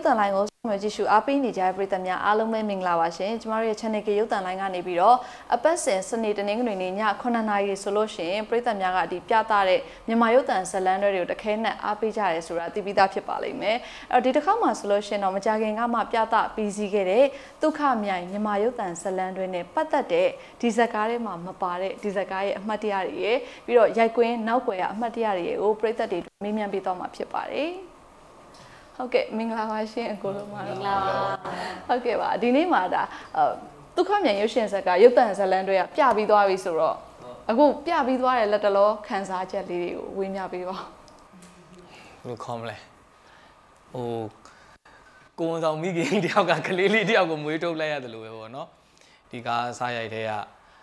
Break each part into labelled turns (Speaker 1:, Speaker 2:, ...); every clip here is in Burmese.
Speaker 1: တန်လိုင်းကိုဆက်ကြည့်ရှုအားပေးနေကြတဲ့ပရိသတ်များအားလုံးပဲမင်္ဂလာပါရှင်ကျမတို့ရဲ့ channel ကရုပ်တန်လိုင်းကနေပြီးတော့အပတ်စဉ်စနေတနင်္ဂနွေနေ့ည9:00 နာရီဆိုလို့ရှိရင်ပရိသတ်များကဒီပြသတဲ့မြန်မာရုပ်တန်ဇလန်းတွေကိုတခဲနဲ့အားပေးကြရဲဆိုတာသိပြီးသားဖြစ်ပါလိမ့်မယ်အဲ့တော့ဒီတစ်ခါမှဆိုလို့ရှိရင်တော့မကြခင်ကမှပြသပြီးစီးခဲ့တဲ့ဒုက္ခမြိုင်မြန်မာရုပ်တန်ဇလန်းတွေနဲ့ပတ်သက်တဲ့ဒီဇာတ်ကားတွေမှာမပါတဲ့ဒီဇာတ်ကားရဲ့အမှတ်တရတွေရဲ့ပြီးတော့ရိုက်ကွင်းနောက်ွယ်ရအမှတ်တရတွေကိုပရိသတ်တွေမေးမြန်းပေးတော့မှာဖြစ်ပါတယ်ဟုတ်ကဲ့မင်္ဂလာပါရှင်အကိုလုံးပါမင်္ဂလာပါဟုတ်ကဲ့ပါဒီနေ့မှာဒါဒုက္ခမြန်ရုပ်ရှင်ဇာတ်ကရုပ်တန်ဇလန်းတွေကပြပြီးသွားပြီဆိုတော့အခုပြပြီးသွားတဲ့လက်တလောခန်းစားချက်လေးတွေကိုဝေမျှပေးပါဘယ်
Speaker 2: လိုခေါ်မလဲဟိုကိုဝန်ဆောင်မိခင်တယောက်ကကလေးလေးတယောက်ကိုမွေးထုတ်လိုက်ရတယ်လို့ပဲပေါ့နော်ဒီကားစားရိုက်တဲ့က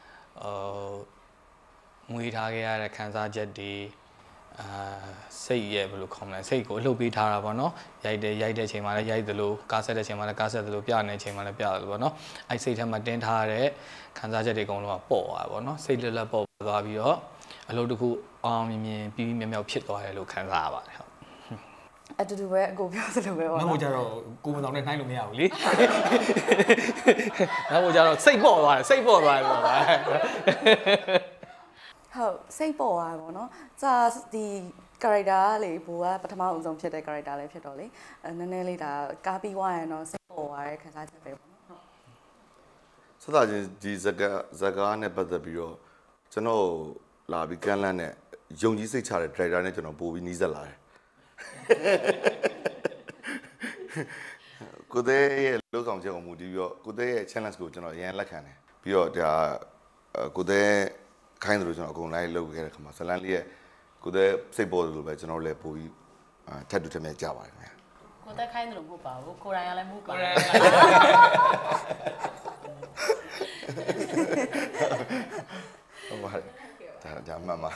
Speaker 2: မွေးထားခဲ့ရတဲ့ခန်းစားချက်တွေစိတ်ရဲ့ဘယ်လိုခေါ်မလဲစိတ်ကိုလှုပ်ပေးထားတာပေါ့နော်ရိုက်တဲ့ချိန်မှာလည်းရိုက်သလိုကားဆက်တဲ့ချိန်မှာလည်းကားဆက်သလိုပြနေတဲ့ချိန်မှာလည်းပြတယ်ပေါ့နော်အဲ့စိတ်ထဲမှာတင်းထားတဲ့ခံစားချက်တွေအကုန်လုံးကပေါ့သွားပေါ့နော်စိတ်လက်ပေါ့သွားပြီးတော့အလုပ်တစ်ခုအောင်မြင်ပြီးမြောက်ဖြစ်သွားတယ်လို့ခံစားရပါတယ်ဟုတ်
Speaker 1: အတူတူပဲအကိုပြောသလိုပဲပေါ့
Speaker 2: နော်နောက်ကြတော့ကိုဝန်ဆောင်နဲ့နှိုင်းလို့မရဘူးလေနောက်ကြတော့စိတ်ပေါ့သွားတယ်ပေါ့ဗျာ
Speaker 1: ဟုတ်စိတ်ပေါ်သွားပါတော့။စာဒီ character လေဘူကပထမအဆုံးဖြစ်တဲ့ character လေးဖြစ်တော့လေနည်းနည်းလေးဒါကားပြီးသွားရင်တော့စိတ်ပေါ်သွားတဲ့ခံစားချက်ပဲပေါ့နော်။
Speaker 3: ဆက်တာချင်းဒီဇကားနဲ့ပတ်သက်ပြီးတော့ကျွန်တော်လာပြီးကမ်းလှမ်းနဲ့ယုံကြည်စိတ်ချတဲ့ director နဲ့ကျွန်တော်ပို့ပြီးနီးစပ်လာတယ်။ကိုတဲ့ရဲ့လောက်ဆောင်ချက်ကိုမူတည်ပြီးတော့ကိုတဲ့ရဲ့ challenge ကိုကျွန်တော်အရင်လက်ခံတယ်။ပြီးတော့ဒါကိုတဲ့ခိုင်းတယ်လို့ကျွန်တော်အကုန်လိုက်လုပ်ခဲ့တဲ့ခါမှာဇလန်းလေးရဲ့ကိုယ်သက်စိတ်ပေါ်တယ်လို့ပဲကျွန်တော်လည်းပို့ပြီးထပ်တူထပ်မြတ်ကြပါတယ်ခင်ဗျာ
Speaker 4: ကိုယ်သက်ခိုင်းတယ်လို့မဟုတ်ပါဘူးကိုယ်တိုင်ကလည်းမဟုတ်ပါဘူး
Speaker 3: ဟုတ်ပါတယ်ဒါမှန်ပါ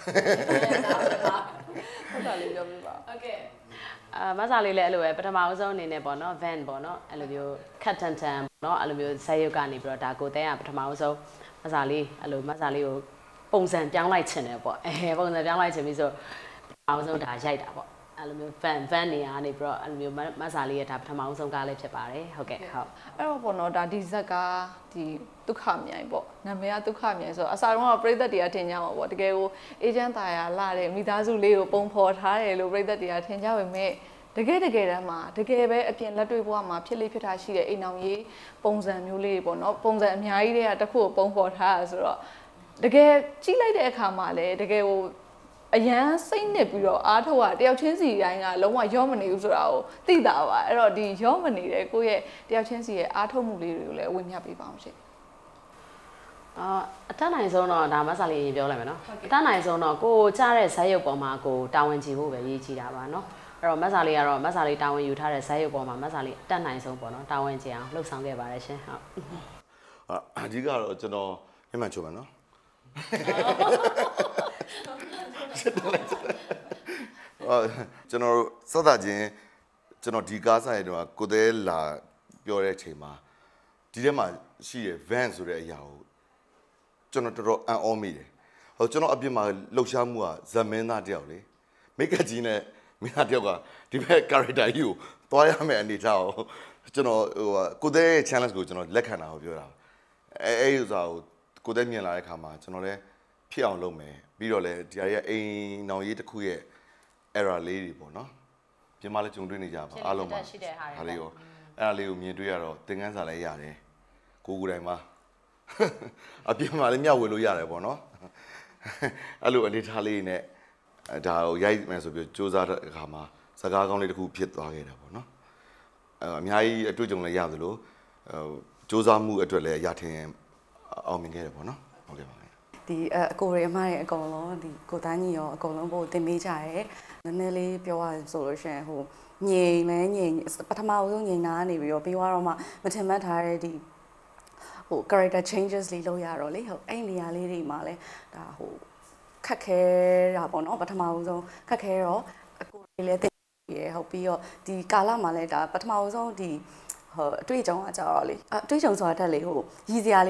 Speaker 1: ဟုတ်တာလေးပြောပြပါ
Speaker 4: โอเคမဆာလေးလည်းအဲ့လိုပဲပထမအဆုံးအနေနဲ့ပေါ့နော် van ပေါ့နော်အဲ့လိုမျိုးခတ်တန်ပေါ့နော်အဲ့လိုမျိုးဇာတ်ရုပ်ကနေပြီးတော့ဒါကိုယ်သက်ကပထမအဆုံးမဆာလေးအဲ့လိုမဆာလေးကိုပုံစံပြောင်းလိုက်ချင်တယ်ပေါ့ပုံစံပြောင်းလိုက်ချင်ပြီးဆိုအောင်ဆုံးဒါရိုက်တာပေါ့အဲ့လိုမျိုး van နေရာနေပြီးတော့အဲ့လိုမျိုးမဆာလေးရဲ့ဒါပထမအောင်ဆုံးကားလေးဖြစ်ပါတယ်ဟုတ်ကဲ့ဟုတ်
Speaker 1: အဲ့တော့ပေါ့နော်ဒါဒီဇက်ကဒီဒုက္ခမြိုင်ပေါ့နာမည်ကဒုက္ခမြိုင်ဆိုတော့အစားတုန်းကပရိသတ်တွေကထင်ကြမှာပေါ့တကယ်ကိုအေဂျင့်တာယာလာတဲ့မိသားစုလေးကိုပုံဖော်ထားတယ်လို့ပရိသတ်တွေကထင်ကြပေမဲ့တကယ်တမ်းမှာတကယ်ပဲအပြင်လက်တွေ့ဘဝမှာဖြစ်လေဖြစ်တာရှိတဲ့အိမ်အောင်ရေးပုံစံမျိုးလေးပေါ့နော်ပုံစံအများကြီးတွေကတစ်ခုကိုပုံဖော်ထားရဆိုတော့တကယ်ကြည့်လိုက်တဲ့အခါမှာလည်းတကယ်ဟိုအရန်စိတ်နစ်ပြီးတော့အားထုတ်ရတယောက်ချင်းစီတိုင်းကလုံးဝရောမနေဘူးဆိုတာကိုသိတာပါအဲ့တော့ဒီရောမနေတဲ့ကိုယ့်ရဲ့တယောက်ချင်းစီရဲ့အားထုတ်မှုလေးတွေကိုလည်းဝေမျှပေးပါအောင်ရှင်
Speaker 4: အတတ်နိုင်ဆုံးတော့ဒါမဆာလေးရင်ပြောလိုက်မယ်နော်အတတ်နိုင်ဆုံးတော့ကိုကြားတဲ့ဇာတ်ရုပ်ပေါ်မှာကိုတာဝန်ချဖို့ပဲရည်ကြည်တာပါနော်အဲ့တော့မဆာလေးကတော့မဆာလေးတာဝန်ယူထားတဲ့ဇာတ်ရုပ်ပေါ်မှာမဆာလေးအတတ်နိုင်ဆုံးပေါ့နော်တာဝန်ချအောင်လှုပ်ဆောင်ခဲ့ပါတယ်ရှင်ဟုတ်
Speaker 3: အဓိကတော့ကျွန်တော်မျက်မှန်ချိုးပါနော်ကျွန်တော်စသချင်းကျွန်တော်ဒီကားဆိုင်တော့ကိုသေးလာပြောတဲ့အချိန်မှာဒီထဲမှာရှိတဲ့ van ဆိုတဲ့အရာကိုကျွန်တော်တော်တော်အံ့ဩမိတယ်ဟိုကျွန်တော်အပြင်မှာလှုပ်ရှားမှုကဇမင်းသားတယောက်လေမိတ်ကကြီးနဲ့မိသားတယောက်ကဒီဘက် character ကြီးကိုတွားရမယ့်အနေထားကိုကျွန်တော်ဟိုကိုသေးရဲ့ challenge ကိုကျွန်တော်လက်ခံတာကိုပြောတာအဲ့ဥစားကိုတဲ့မြင်လာတဲ့ခါမှာကျွန်တော်လည်းဖြစ်အောင်လုပ်မယ်ပြီးတော့လည်းဒီဟာရဲ့အိမ်နောင်ရေးတစ်ခုရဲ့ error လေးတွေပေါ့နော်ပြင်မလည်းကြုံတွေ့နေကြပါအားလုံးပါဟာလေးရောအဲ့ဒါလေးကိုမြင်တွေ့ရတော့သင်ခန်းစာလည်းရတယ်ကိုယ်တိုင်မှာအပြင်မှာလည်းမျှဝေလို့ရတယ်ပေါ့နော်အဲ့လိုအနေထားလေးနဲ့ဒါကိုရိုက်မယ်ဆိုပြီးစူးစမ်းတဲ့အခါမှာစကားကောင်းလေးတစ်ခုဖြစ်သွားခဲ့တာပေါ့နော်အများကြီးအတွေ့အကြုံလည်းရသလိုစူးစမ်းမှုအတွက်လည်းရထင်အောင်မြင်ခဲ့တယ်ပေါ့နော်ဟုတ်ကဲ့ပါ
Speaker 1: ဒီအကိုရအမရဲ့အကုန်လုံးဒီကိုတန်းကြီးရောအကုန်လုံးပို့တင်ပေးကြရဲနည်းနည်းလေးပြောရဆိုလို့ရှိရင်ဟိုငြိမ်ပထမဆုံးငြိမ်နာနေပြီးတော့ပြီးတော့မှမထင်မှတ်ထားတဲ့ဒီဟို character changes လေးလုပ်ရတော့လေဟုတ်အဲ့နေရာလေးတွေမှာလဲဒါဟိုခက်ခဲတာပေါ့နော်ပထမဆုံးခက်ခဲတော့အကိုလေးလည်းသိရဟုတ်ပြီးတော့ဒီကာလမှာလဲဒါပထမဆုံးဒီဟိုအတွေ့အကြုံကကြတော့လေအတွေ့အကြုံဆိုတာတက်လေဟိုရည်စရာလေးပေါ့နော်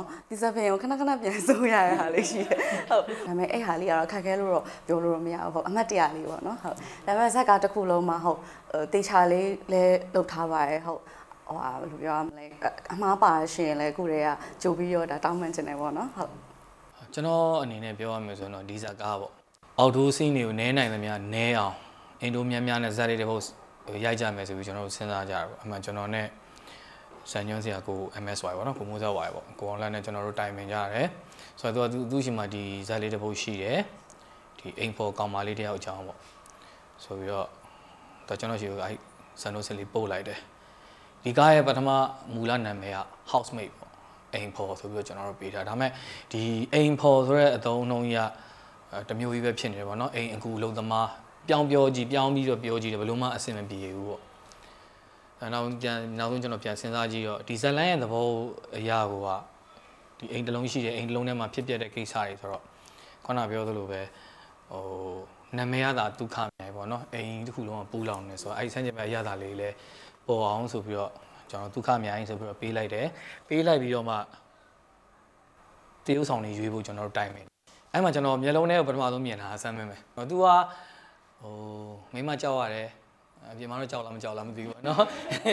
Speaker 5: ဒီစပင်ကိုခဏပြန်စိုးရတဲ့ဟာလေးရှိတယ်ဟုတ်ဒါပေမဲ့အဲ့ဟာလေးကတော့ခက်ခဲလို့တော့ပြောလို့တော့မရဘူးဟုတ်အမှတ်တရလေးပေါ့နော်ဟုတ်ဒါပေမဲ့ဇက်ကတစ်ခုလုံးမှာဟုတ်တေချာလေးလည်းလုပ်ထားပါရဲ့ဟုတ်ဟိုဘယ်လိုပြောရမလဲအမှားပါရှင်လည်းအခုတည်းကကြိုပြီးတော့ဒါတောင်းပန်ချင်တယ်ပေါ့နော်ဟုတ်
Speaker 2: ကျွန်တော်အနေနဲ့ပြောရမယ်ဆိုတော့ဒီဇက်ကားပေါ့အောက်ဒိုးစီးတွေကိုနဲနိုင်သမျှနဲအောင်အင်ဒိုများနဲ့ဇက်လေးတစ်ပုတ်ရိုက်ကြမယ်ဆိုပြီးကျွန်တော်စဉ်းစားကြတာပေါ့အမှန်ကျွန်တော်နဲ့စံညွှန်းစရာကို MSY ပေါ့နော်ကိုမိုးစောဝါပေါ့ကိုအောင်လန်နဲ့ကျွန်တော်တို့တိုင်ပင်ကြရတယ်ဆိုတော့သူရှိမှဒီဇက်လေးတစ်ပုတ်ရှိတယ်ဒီအိမ်ဖို့ကောင်မလေးတယောက်အကြောင်းပေါ့ဆိုပြီးတော့ကျွန်တော်ရှိကိုအဲစံနိုးစလေးပို့လိုက်တယ်ဒီကားရဲ့ပထမမူလနာမည်က housemate ပေါ့အိမ်ဖို့ဆိုပြီးတော့ကျွန်တော်တို့ပေးထားဒါပေမဲ့ဒီအိမ်ဖို့ဆိုတဲ့အသုံးအနှုန်းကြီးကတမျိုးကြီးပဲဖြစ်နေတယ်ပေါ့နော်အိမ်အကူလုံးသမားပြောင်းပြီးတော့ပြောကြည့်တယ်ဘယ်လို့မှအဆင်မပြေဘူးပေါ့နောက်ဆုံးကျွန်တော်ပြန်စဉ်းစားကြည့်တော့ဒီဇက်လိုင်းရဲ့သဘောအရာကဒီအိမ်တစ်လုံးရှိတယ်အိမ်တစ်လုံးထဲမှာဖြစ်ပျက်တဲ့ကိစ္စတွေဆိုတော့ခုနပြောသလိုပဲဟိုနာမည်ရတာဒုက္ခမြိုင်ပေါ့နော်အိမ်တစ်ခုလုံးကပူလောင်နေဆိုတော့အဲ့ဒီဆန်းကျင်ပဲရတာလေးလည်းပေါ်အောင်ဆိုပြီးတော့ကျွန်တော်ဒုက္ခမြိုင်ဆိုပြီးတော့ပေးလိုက်တယ်ပေးလိုက်ပြီးတော့မှတရုပ်ဆောင်တွေရွေးဖို့ကျွန်တော်တို့တိုင်မယ်အဲ့မှာကျွန်တော်မျက်လုံးထဲကိုပထမဆုံးမြင်တာအဆမ်းမင်းပဲသူကဟိုမိမကြောက်ရတယ်အပြင်မှာတော့ကြောက်လားမကြောက်လားမသိဘူးပေါ့နော်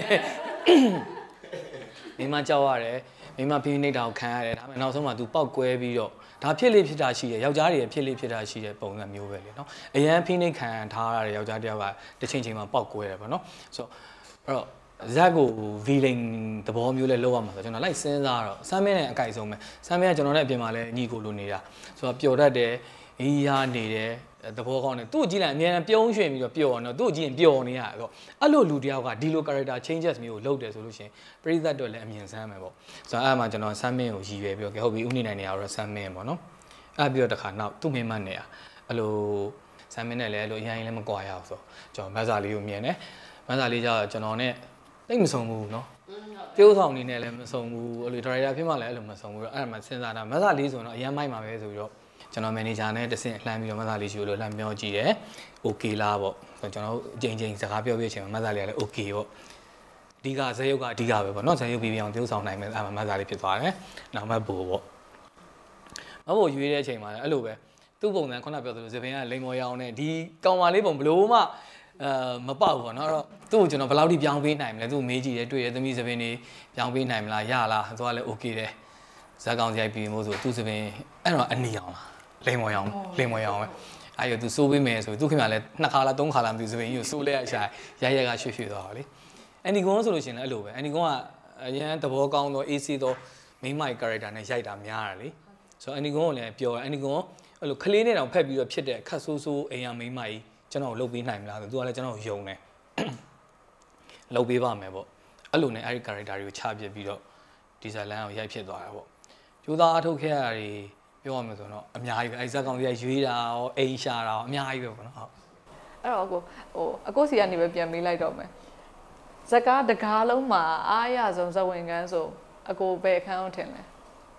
Speaker 2: မိမကြောက်ရတယ်မိမဖိနှိပ်တာကိုခံရတယ်ဒါပေမဲ့နောက်ဆုံးမှ तू ပောက်ကွဲပြီးတော့ဒါဖြစ်လေဖြစ်တာရှိတယ်ယောက်ျားတွေဖြစ်လေဖြစ်တာရှိတဲ့ပုံစံမျိုးပဲလေနော်အရန်ဖိနှိပ်ခံထားရတဲ့ယောက်ျားတယောက်ကတစ်ချိန်မှာပောက်ကွဲတယ်ပေါ့နော်ဆိုတော့အဲ့တော့ဇက်ကို villain သဘောမျိုးလဲလောက်ရမှာဆိုကျွန်တော်လိုက်စဉ်းစားတော့ဆမ်းမင်းနဲ့အကြိုက်ဆုံးပဲဆမ်းမင်းကကျွန်တော်နဲ့အပြင်မှာလဲညီကိုလိုနေတာဆိုတော့ပျော်တတ်တယ်အေးရနေတယ်သဘောကောင်းတယ်သူ့ကိုကြည့်လိုက်အများကြီးပြုံးရွှင်ပြီးတော့ပျော်နေတော့သူ့ကိုကြည့်ရင်ပျော်နေရဆိုတော့အဲ့လိုလူတယောက်ကဒီလို character changes မျိုးကိုလုပ်တယ်ဆိုလို့ရှိရင်ပရိသတ်တော့လည်းအမြင်ဆန်းမယ်ပေါ့ဆိုတော့အဲ့မှာကျွန်တော်ဆမ်းမင်းကိုရည်ရွယ်ပြီးတော့ဟုတ်ပြီဥနေနိုင်နေရတော့ဆမ်းမင်းပေါ့နော်အဲ့ပြီးတော့တခါနောက်သူ့မိမနေရအဲ့လိုဆမ်းမင်းနဲ့လည်းအဲ့လိုအရင်လည်းမကွာရအောင်ဆိုကျွန်တော်မတ်စာလေးကိုမြင်တယ်မတ်စာလေးကျတော့ကျွန်တော်နဲ့တိတ်မဆုံးဘူးနော်တရုပ်ဆောင်နေနဲ့လည်းမဆုံးဘူးအဲ့လို director ဖြစ်မှလည်းအဲ့လိုမဆုံးဘူးတော့အဲ့ဒါမှစဉ်းစားတာမတ်စာလေးဆိုတော့အရင်မိုက်မှာပဲဆိုပြီးတော့ကျွန်တော် manager နဲ့တဆင့်လှမ်းပြီးတော့မတ်စာလေးရှိလို့လှမ်းပြောကြည့်တယ် okay လားပေါ့ကျွန်တော်အချိန်စကားပြောပြချင်မှာမတ်စာလေးကလည်း okay ပေါ့အဓိကဇက်ရုပ်ကအဓိကပဲပေါ့နော်ဇက်ရုပ်ပြီးအောင်တရုပ်ဆောင်နိုင်မယ်အဲ့မှာမတ်စာလေးဖြစ်သွားတယ်နောက်မှပို့ပေါ့မဟုတ်ရွေးတဲ့အချိန်မှာလည်းအဲ့လိုပဲသူ့ပုံစံခုနပြောသလိုဇပင်ကလိမ်မော်ရောင်းနဲ့ဒီကောင်မလေးပုံဘလို့မှမပေါက်ဘူးပေါ့နော်အဲ့တော့သူ့ကိုကျွန်တော်ဘယ်လောက်ထိပြောင်းပေးနိုင်မလဲသူ့မေးကြည့်တယ်တွေ့တယ်သမီးဇပင်တွေပြောင်းပေးနိုင်မလားရလားသူကလည်း okay တယ်ဇက်ကောင်ရိုက်ပြီးမို့ဆိုသူ့ဇပင်အဲ့တော့အနီအောင်လားလိမ်မော်ရောင်းပဲအဲ့ရသူစိုးပေးမယ်ဆိုသူခင်ဗျာလည်း2ခါလား3ခါလားမသိဘူးဇပင်ကြီးကိုစိုးလိုက်ရရှာရကရွှေ့သွားတော့လေအန်ဒီကွန်ဆိုလို့ရှိရင်လည်းအဲ့လိုပဲအန်ဒီကွန်ကအရန်သဘောကောင်းသော AC သောမိမိုက် character နဲ့ရိုက်တာများတာလေဆိုတော့အန်ဒီကွန်ကိုလည်းပြောတယ်အန်ဒီကွန်အဲ့လိုခလေးနဲ့တောင်ဖက်ပြီးတော့ဖြစ်တဲ့ခတ်ဆိုးဆိုးအိမ်ရမိမိုက်ကျွန်တော်လုပ်ပေးနိုင်မလားဆိုသူကလည်းကျွန်တော်ယုံတယ်လုပ်ပေးပါမယ်ပေါ့အဲ့လိုနဲ့အဲ့ဒီ character တွေကိုချပြပြီးတော့ဒီဇိုင်လန်ကိုရိုက်ဖြစ်သွားတာပေါ့ကျိုးသားအထုတ်ခဲ့ရတာပြောရမယ်ဆိုတော့အများကြီးပဲအဲ့ဇက်ကောင်ကြီးရွေးတာရောအိမ်ရှာတာရောအများကြီးပဲပေါ့နော်ဟုတ်
Speaker 1: အဲ့တော့အကိုစီကနေပဲပြန်မေးလိုက်တော့မယ်ဇက်ကားတကားလုံးမှာအားရဆုံးဇဝင်ကန်းဆိုအကိုဘယ်အခန်းအောင်ထင်လဲ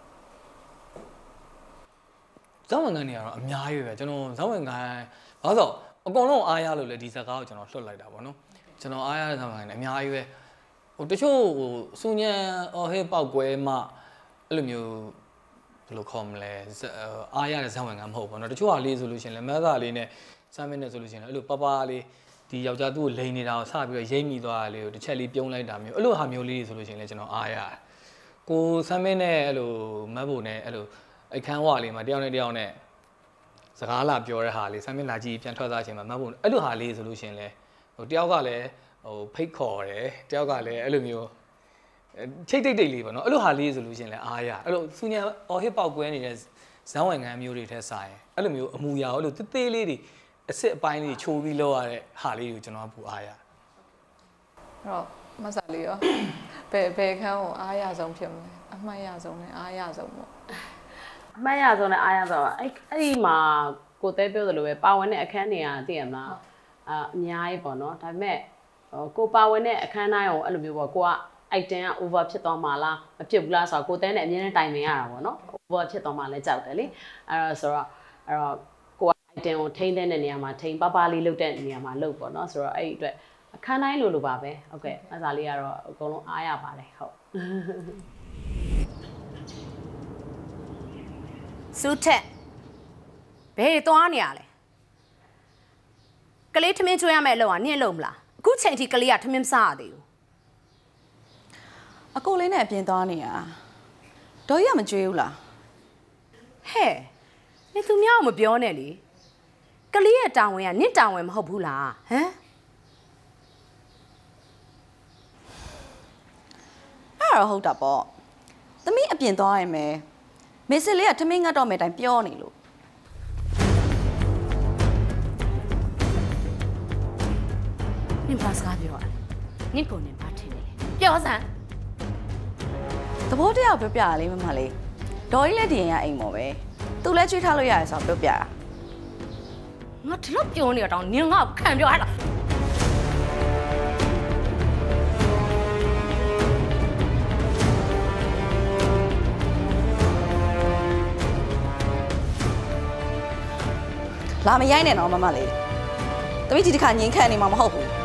Speaker 2: ဇဝင်ကန်းနေရတော့အများကြီးပဲကျွန်တော်ဇဝင်ကန်းဘာလို့အကုန်လုံးအားရလို့လေဒီဇက်ကားကိုကျွန်တော်လွှတ်လိုက်တာပေါ့နော်ကျွန်တော်အားရတဲ့ဇဝင်ကန်းအများကြီးပဲတချို့စူညံဟဲပောက်ကွဲမှအဲ့လိုမျိုးဘယ်လိုခေါ်မလဲအားရတဲ့ဇဝင်ကန်းမဟုတ်ဘူးเนาะတချို့ဟာလေးဆိုလို့ရှိရင်လည်းမတ်သားလေးနဲ့စမ်းမင်းနဲ့ဆိုလို့ရှိရင်အဲ့လိုပပလေးဒီယောက်ျားသူ့ကိုလိန်နေတာကိုစပြီးတော့ရိမ့်မိသွားတာလေးကိုတစ်ချက်လေးပြုံးလိုက်တာမျိုးအဲ့လိုဟာမျိုးလေးဆိုလို့ရှိရင်လည်းကျွန်တော်အားရတယ်ကိုစမ်းမင်းနဲ့အဲ့လိုမတ်ဖို့နဲ့အဲ့လိုအခန်းဝလေးမှာတယောက်နဲ့တယောက်နဲ့စကားလာပြောတဲ့ဟာလေးစမ်းမင်းလာကြည့်ပြန်ထွက်သွားချိန်မှာမတ်ဖို့အဲ့လိုဟာလေးဆိုလို့ရှိရင်လည်းဟိုတယောက်ကလည်းဟိုဖိတ်ခေါ်တယ်တယောက်ကလည်းအဲ့လိုမျိုးချိတ်တိတ်လေးပေါ့နော်အဲ့လိုဟာလေးဆိုလို့ရှိရင်လည်းအားရအဲ့လိုစူညံဟစ်ပေါက်ကွဲနေတဲ့ဇန်းဝင်ကန်းမျိုးတွေထက်ဆိုင်အဲ့လိုမျိုးအမူအရာအဲ့လိုသေးသေးလေးတွေအစ်စ်အပိုင်းလေးချိုးပြီးလောက်ရတဲ့ဟာလေးကိုကျွန်တော်ကပူအားရအဲ့
Speaker 1: တော့မဆာလေးရောဘယ်ခန်းကိုအားရဆုံးဖြစ်မလဲအမှတ်ရဆုံးနဲ့အားရဆုံးပေါ့
Speaker 4: အမှတ်ရဆုံးနဲ့အားရဆုံးအဲ့ဒီမှာကိုတဲပြောသလိုပဲပါဝင်တဲ့အခန်းတွေကသိရမလားအများကြီးပေါ့နော်ဒါပေမဲ့ကိုပါဝင်တဲ့အခန်းတိုင်းကိုအဲ့လိုမျိုးပေါ့ကိုကitem က over ဖြစ်သွားမှာလားမဖြစ်ဘူးလားဆိုတော့ကိုတဲနဲ့အမြဲတမ်းတိုင်ပင်ရတာပေါ့နော် over ဖြစ်သွားမှာလဲကြောက်တယ်လေအဲ့တော့ဆိုတော့ကိုက item ကိုထိန်းတဲ့နေရာမှာထိန်းပပလေးလုပ်တဲ့နေရာမှာလုပ်ပေါ့နော်ဆိုတော့အဲ့ဒီအတွက်အခန်းတိုင်းလိုပါပဲဟုတ်ကဲ့အစားလေးကတော့အကုန်လုံးအားရပါတယ်ဟုတ်
Speaker 6: စုထက်ဘယ်သွားနေရလဲကလေးထမင်းကျွေးရမယ့်အလုပ်ကနင့်လုံးမလားအခုချိန်ထိကလေးကထမင်းမစားရသေးဘူး
Speaker 5: အကိုလေးနဲ့အပြင်သွားနေတာဒေါ်ကြီးကမကြွေးဘူးလား
Speaker 6: ဟဲ့နေသူများကိုမပြောနဲ့လေကလေးရဲ့တာဝန်ကနင့်တာဝန်မဟုတ်ဘူးလားဟမ်
Speaker 5: အဲ့တော့ဟုတ်တာပေါ့သမီးအပြင်သွားရင်မယ်မေစစ်လေးကထမင်းငတ်တော့မယ်တိုင်ပြောနေလို့
Speaker 6: နင်ဘာစကားပြောရလဲနင့်ကိုနင်ဘာထင်လဲပြောစမ်း
Speaker 5: သဘောတရားပြောပြရလေးမမလေးဒေါ်ကြီးလည်းဒီရင်ကအိမ်မော်ပဲသူလည်းကြွေးထားလို့ရတယ်ဆိုတော့ပြောပြတာ
Speaker 6: ငါဒီလိုပြောနေတော့နင်ငါ့ကိုခံပြောရလား
Speaker 5: လာမရိုက်နဲ့တော့မမလေးသမီးဒီတစ်ခါငင်းခန့်နေမှာမဟုတ်ဘူး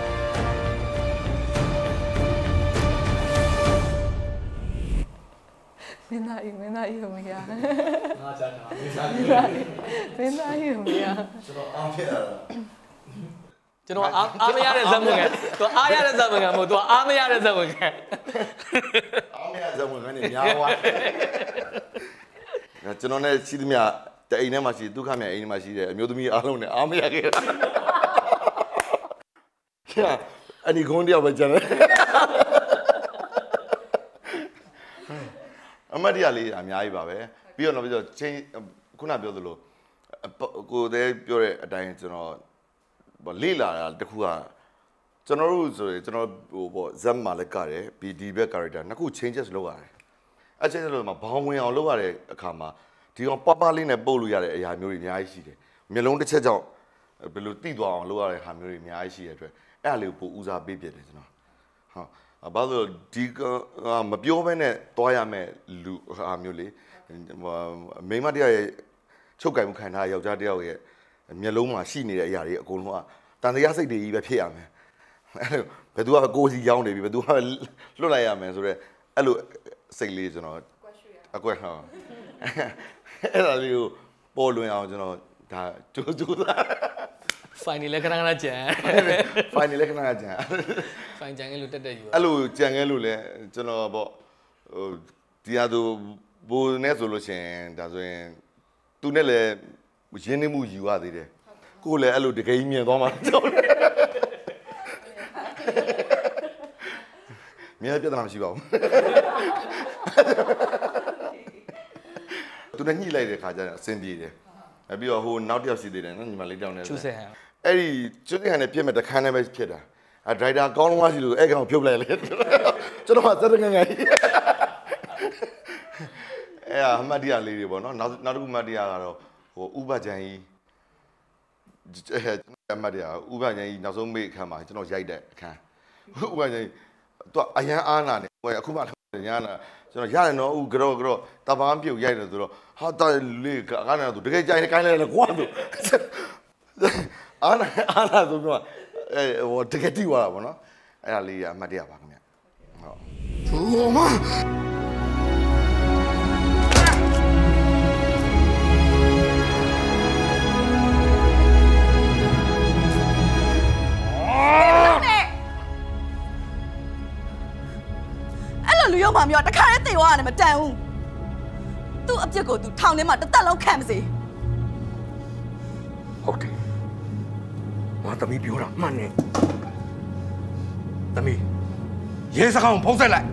Speaker 1: မင်းသားကြီးမရငါချာတာမင်းသားကြီးမရ
Speaker 3: ကျွန်တော်အားဖြစ်လာတာ
Speaker 2: ကျွန်တော်အားမရတဲ့ဇက်ဝင်ကသူအားရတဲ့ဇက်ဝင်ကမဟုတ်သူအားမရတဲ့ဇက်ဝင်က
Speaker 3: အားမရတဲ့ဇက်ဝင်ကနေများသွားကျွန်တော်နဲ့ရှိသမျှတအိမ်ထဲမှာရှိဒုက္ခမြအိမ်ထဲမှာရှိတဲ့အမျိုးသမီးအားလုံးနဲ့အားမရခဲ့တာအနီကုန်းတယောက်ပဲကျန်တယ်အမတ်တရားလေးအများကြီးပါပဲပြီးတော့ချင်းခုနပြောသလိုကိုယ်တည်းပြောတဲ့အတိုင်းကျွန်တော်လေ့လာတာတခုကကျွန်တော်တို့ဆိုရင်ကျွန်တော်ဟိုပေါ့ဇက်မှာလည်းကတယ် BD ဘက် character နှစ်ခု changes လုပ်ရတယ်အချင်းချင်းလို့မှာဘောင်းဝင်အောင်လုပ်ရတဲ့အခါမှာဒီကောင်ပလေးနဲ့ပုတ်လို့ရတဲ့အရာမျိုးတွေအများကြီးရှိတယ်မျိုးလုံးတစ်ချက်ကြောင့်ဘယ်လိုတိသွားအောင်လုပ်ရတဲ့ဟာမျိုးတွေအများကြီးရှိတဲ့အတွက်အဲ့အလေးကိုပိုဦးစားပေးပြတယ်ကျွန်တော်ဟုတ်ဘာလို့ဒီမပြောဘဲနဲ့တွားရမယ်လူဟာမျိုးလေမိမတရားရဲ့ချုပ်ကင်မှုခံထားယောက်ျားတယောက်ရဲ့မျက်လုံးမှာရှိနေတဲ့အရာတွေအကုန်လုံးကတန်တရားစိတ်တွေကြီးပဲဖြစ်ရမယ်အဲ့လိုဘယ်သူကကိုယ်စီရောင်းနေပြီဘယ်သူကလွတ်လိုက်ရမယ်ဆိုတော့အဲ့လိုစိတ်လေးကျွန်တော်အကွက်ဟောအဲ့ဒါလေးကိုပေါ်လွင်အောင်ကျွန်တော်ဒါကြိုးစား
Speaker 2: final လည်းခဏခဏကြံ
Speaker 3: final လည်းခဏခဏကြံ
Speaker 2: final ကြံငယ်လို့တက်ယူ
Speaker 3: အဲ့လိုကြံငယ်လို့လဲကျွန်တော်ပေါ့ဟိုဒီဟာသူဘိုးနဲ့ဆိုလို့ရှိရင်ဒါဆိုရင်သူနဲ့လည်းရင်းနှီးမှုယူရသေးတယ်ကိုယ်လည်းအဲ့လိုတကယ်ကြီးမြင်သွားမှာတော့မြင်ပြဿနာမရှိပါဘူးသူနဲ့ညှိလိုက်တဲ့ခါကျတော့အဆင်ပြေတယ်ပြီးတော့ဟိုနောက်တစ်ယောက်ရှိသေးတယ်နော်ညီမလေးတောင်းနေတယ်
Speaker 2: ကျူးစဲဟန်
Speaker 3: အဲ့ဒီကျူးစဲဟန်နဲ့ပြည့်မဲ့တခန်းနဲ့ပဲဖြစ်တာဒရိုက်တာကောင်းလုံးဝရှိလို့အဲ့ကောင်ဖြုတ်လိုက်လေကျွန်တော်ကသက်ငယ်ငယ်အဲ့အမှတ်တရလေးတွေပေါ့နော်နောက်တစ်ခုမှတ်တရကတော့ဟိုဥပကြံကြီးအမှတ်တရဥပကြံကြီးနောက်ဆုံးမေ့အခန်းမှာကျွန်တော်ရိုက်တဲ့အခန်းဥပကြံကြီးသူကအရန်အားနာနေအခုမှညာနာကျွန်တော်ရတယ်နော်ဦးကြောတပန်းပြုတ်ရိုက်တယ်ဆိုတော့ဟာတာလေကားနေတော့တကယ်ကြိုင်နေကိုင်းလိုက်လေကွာသူအားနာဆိုတော့ဟိုတကယ်တိသွားတာပေါ့နော်အဲ့ဒါလေးကအမှတ်တရပါခင်ဗျဟုတ်ဟိုမ
Speaker 5: လူရုံမှမျိုးတခါတည်းတေသွားရတယ်မတန်ဘူးသူ့အပြစ်ကိုသူထောင်ထဲမှာတစ်သက်လုံးခံမစေ
Speaker 7: ဟုတ်တယ်ငါသမီးပြောတာမှန်တယ်သမီးရဲစခန်းကိုဖုံးဆက်လိုက်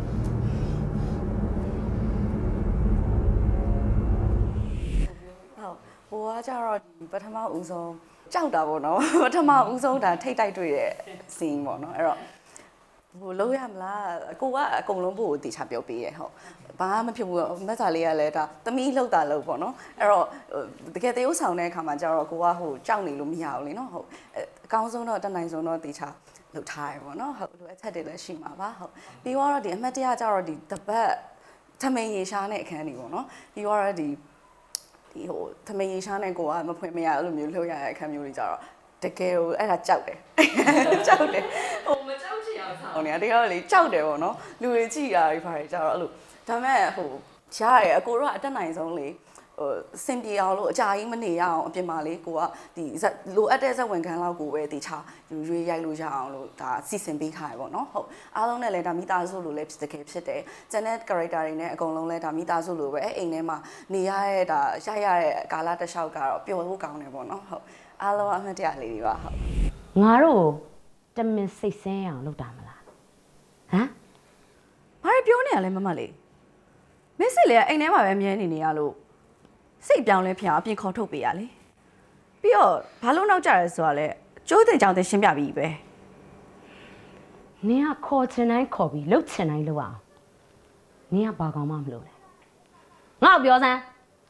Speaker 5: ဟုတ်ဟိုကကြတော့ပထမဦးဆုံးကြောက်တာပေါ့နော်ပထမဦးဆုံးဒါထိတ်တိုက်တွေ့တဲ့စီးပေါ့နော်အဲ့တော့ဟိုလုံးရမလားအကိုကအကုန်လုံးဖို့ကိုတေချာပြောပေးရဲ့ဟုတ်ဘာမှမဖြစ်ဘူးမက်စာလေးကလည်းဒါသမီးလောက်တာလို့ပေါ့နော်အဲ့တော့တကယ်တေးဥဆောင်တဲ့အခါမှာကျတော့ကိုကဟိုကြောက်နေလို့မရဘူးလေနော်ဟုတ်အကောင်းဆုံးတော့တက်နိုင်ဆုံးတော့တေချာလုပ်ထားရပေါ့နော်ဟုတ်လိုအချက်တွေလည်းရှိမှာပါဟုတ်ပြီးတော့ဒီအမှတ်တရကျတော့ဒီတပတ်သမင်ရေရှားတဲ့အခန်းတွေပေါ့နော်ပြီးတော့ဒီဟိုသမင်ရေရှားတဲ့ကိုကမဖွင့်မရအဲ့လိုမျိုးလှုပ်ရတဲ့အခန်းမျိုးတွေကျတော့တကယ်ကိုအဲ့ဒါကြောက်တယ်ကြောက်တယ်ဟိုမကြောက်ချင်အောင်ဆောင်းနေတာတကယ်တော့လေကြောက်တယ်ပေါ့နော်လူတွေကြည့်တာတွေဖားကြတော့အဲ့လိုဒါပေမဲ့ဟိုရှားရအကိုတော့အတက်နိုင်ဆုံးလေစင်ပြေအောင်လို့အကြာကြီးမနေရအောင်အပြင်မှာလေးကိုကဒီလိုအပ်တဲ့ဇက်ဝင်ခံလောက်ကိုပဲတေချာရွေးရိုက်လို့ရအောင်လို့ဒါစီစဉ်ပေးထားရပေါ့နော်ဟုတ်အားလုံးနဲ့လည်းဒါမိသားစုလိုလည်းတကယ်ဖြစ်တယ်ကျန်တဲ့ character တွေနဲ့အကုန်လုံးလည်းဒါမိသားစုလိုပဲအိမ်ထဲမှာနေရတဲ့ဒါရိုက်ရတဲ့ကာလတစ်လျှောက်ကတော့ပျော်ဖို့ကောင်းတယ်ပေါ့နော်ဟုတ်အားလုံးအမှတ်တရလေးတွေပါဟုတ်
Speaker 6: ငါတို့တမင်စိတ်ဆင်းအောင်လုပ်တာမလားဟမ်
Speaker 5: ဘာပြောနေရလဲမမလေးမစ်စစ်လေးကအိမ်ထဲမှာပဲမြဲနေရလို့စိတ်ပြောင်းလဲဖြစ်အောင်အပြင်ခေါ်ထုတ်ပေးရလေပြီးတော့ဘာလို့နောက်ကြရဲဆိုတာလဲကျိုးတင်ကြောင်တင်ရှင်းပြပြီးပဲ
Speaker 6: နင်ကခေါ်ချင်တိုင်းခေါ်ပြီးလှုပ်ချင်တိုင်းလှုပ်အောင်နင်ကဘာကောင်မှမလုပ်လဲငါ့ကိုပြောစမ်း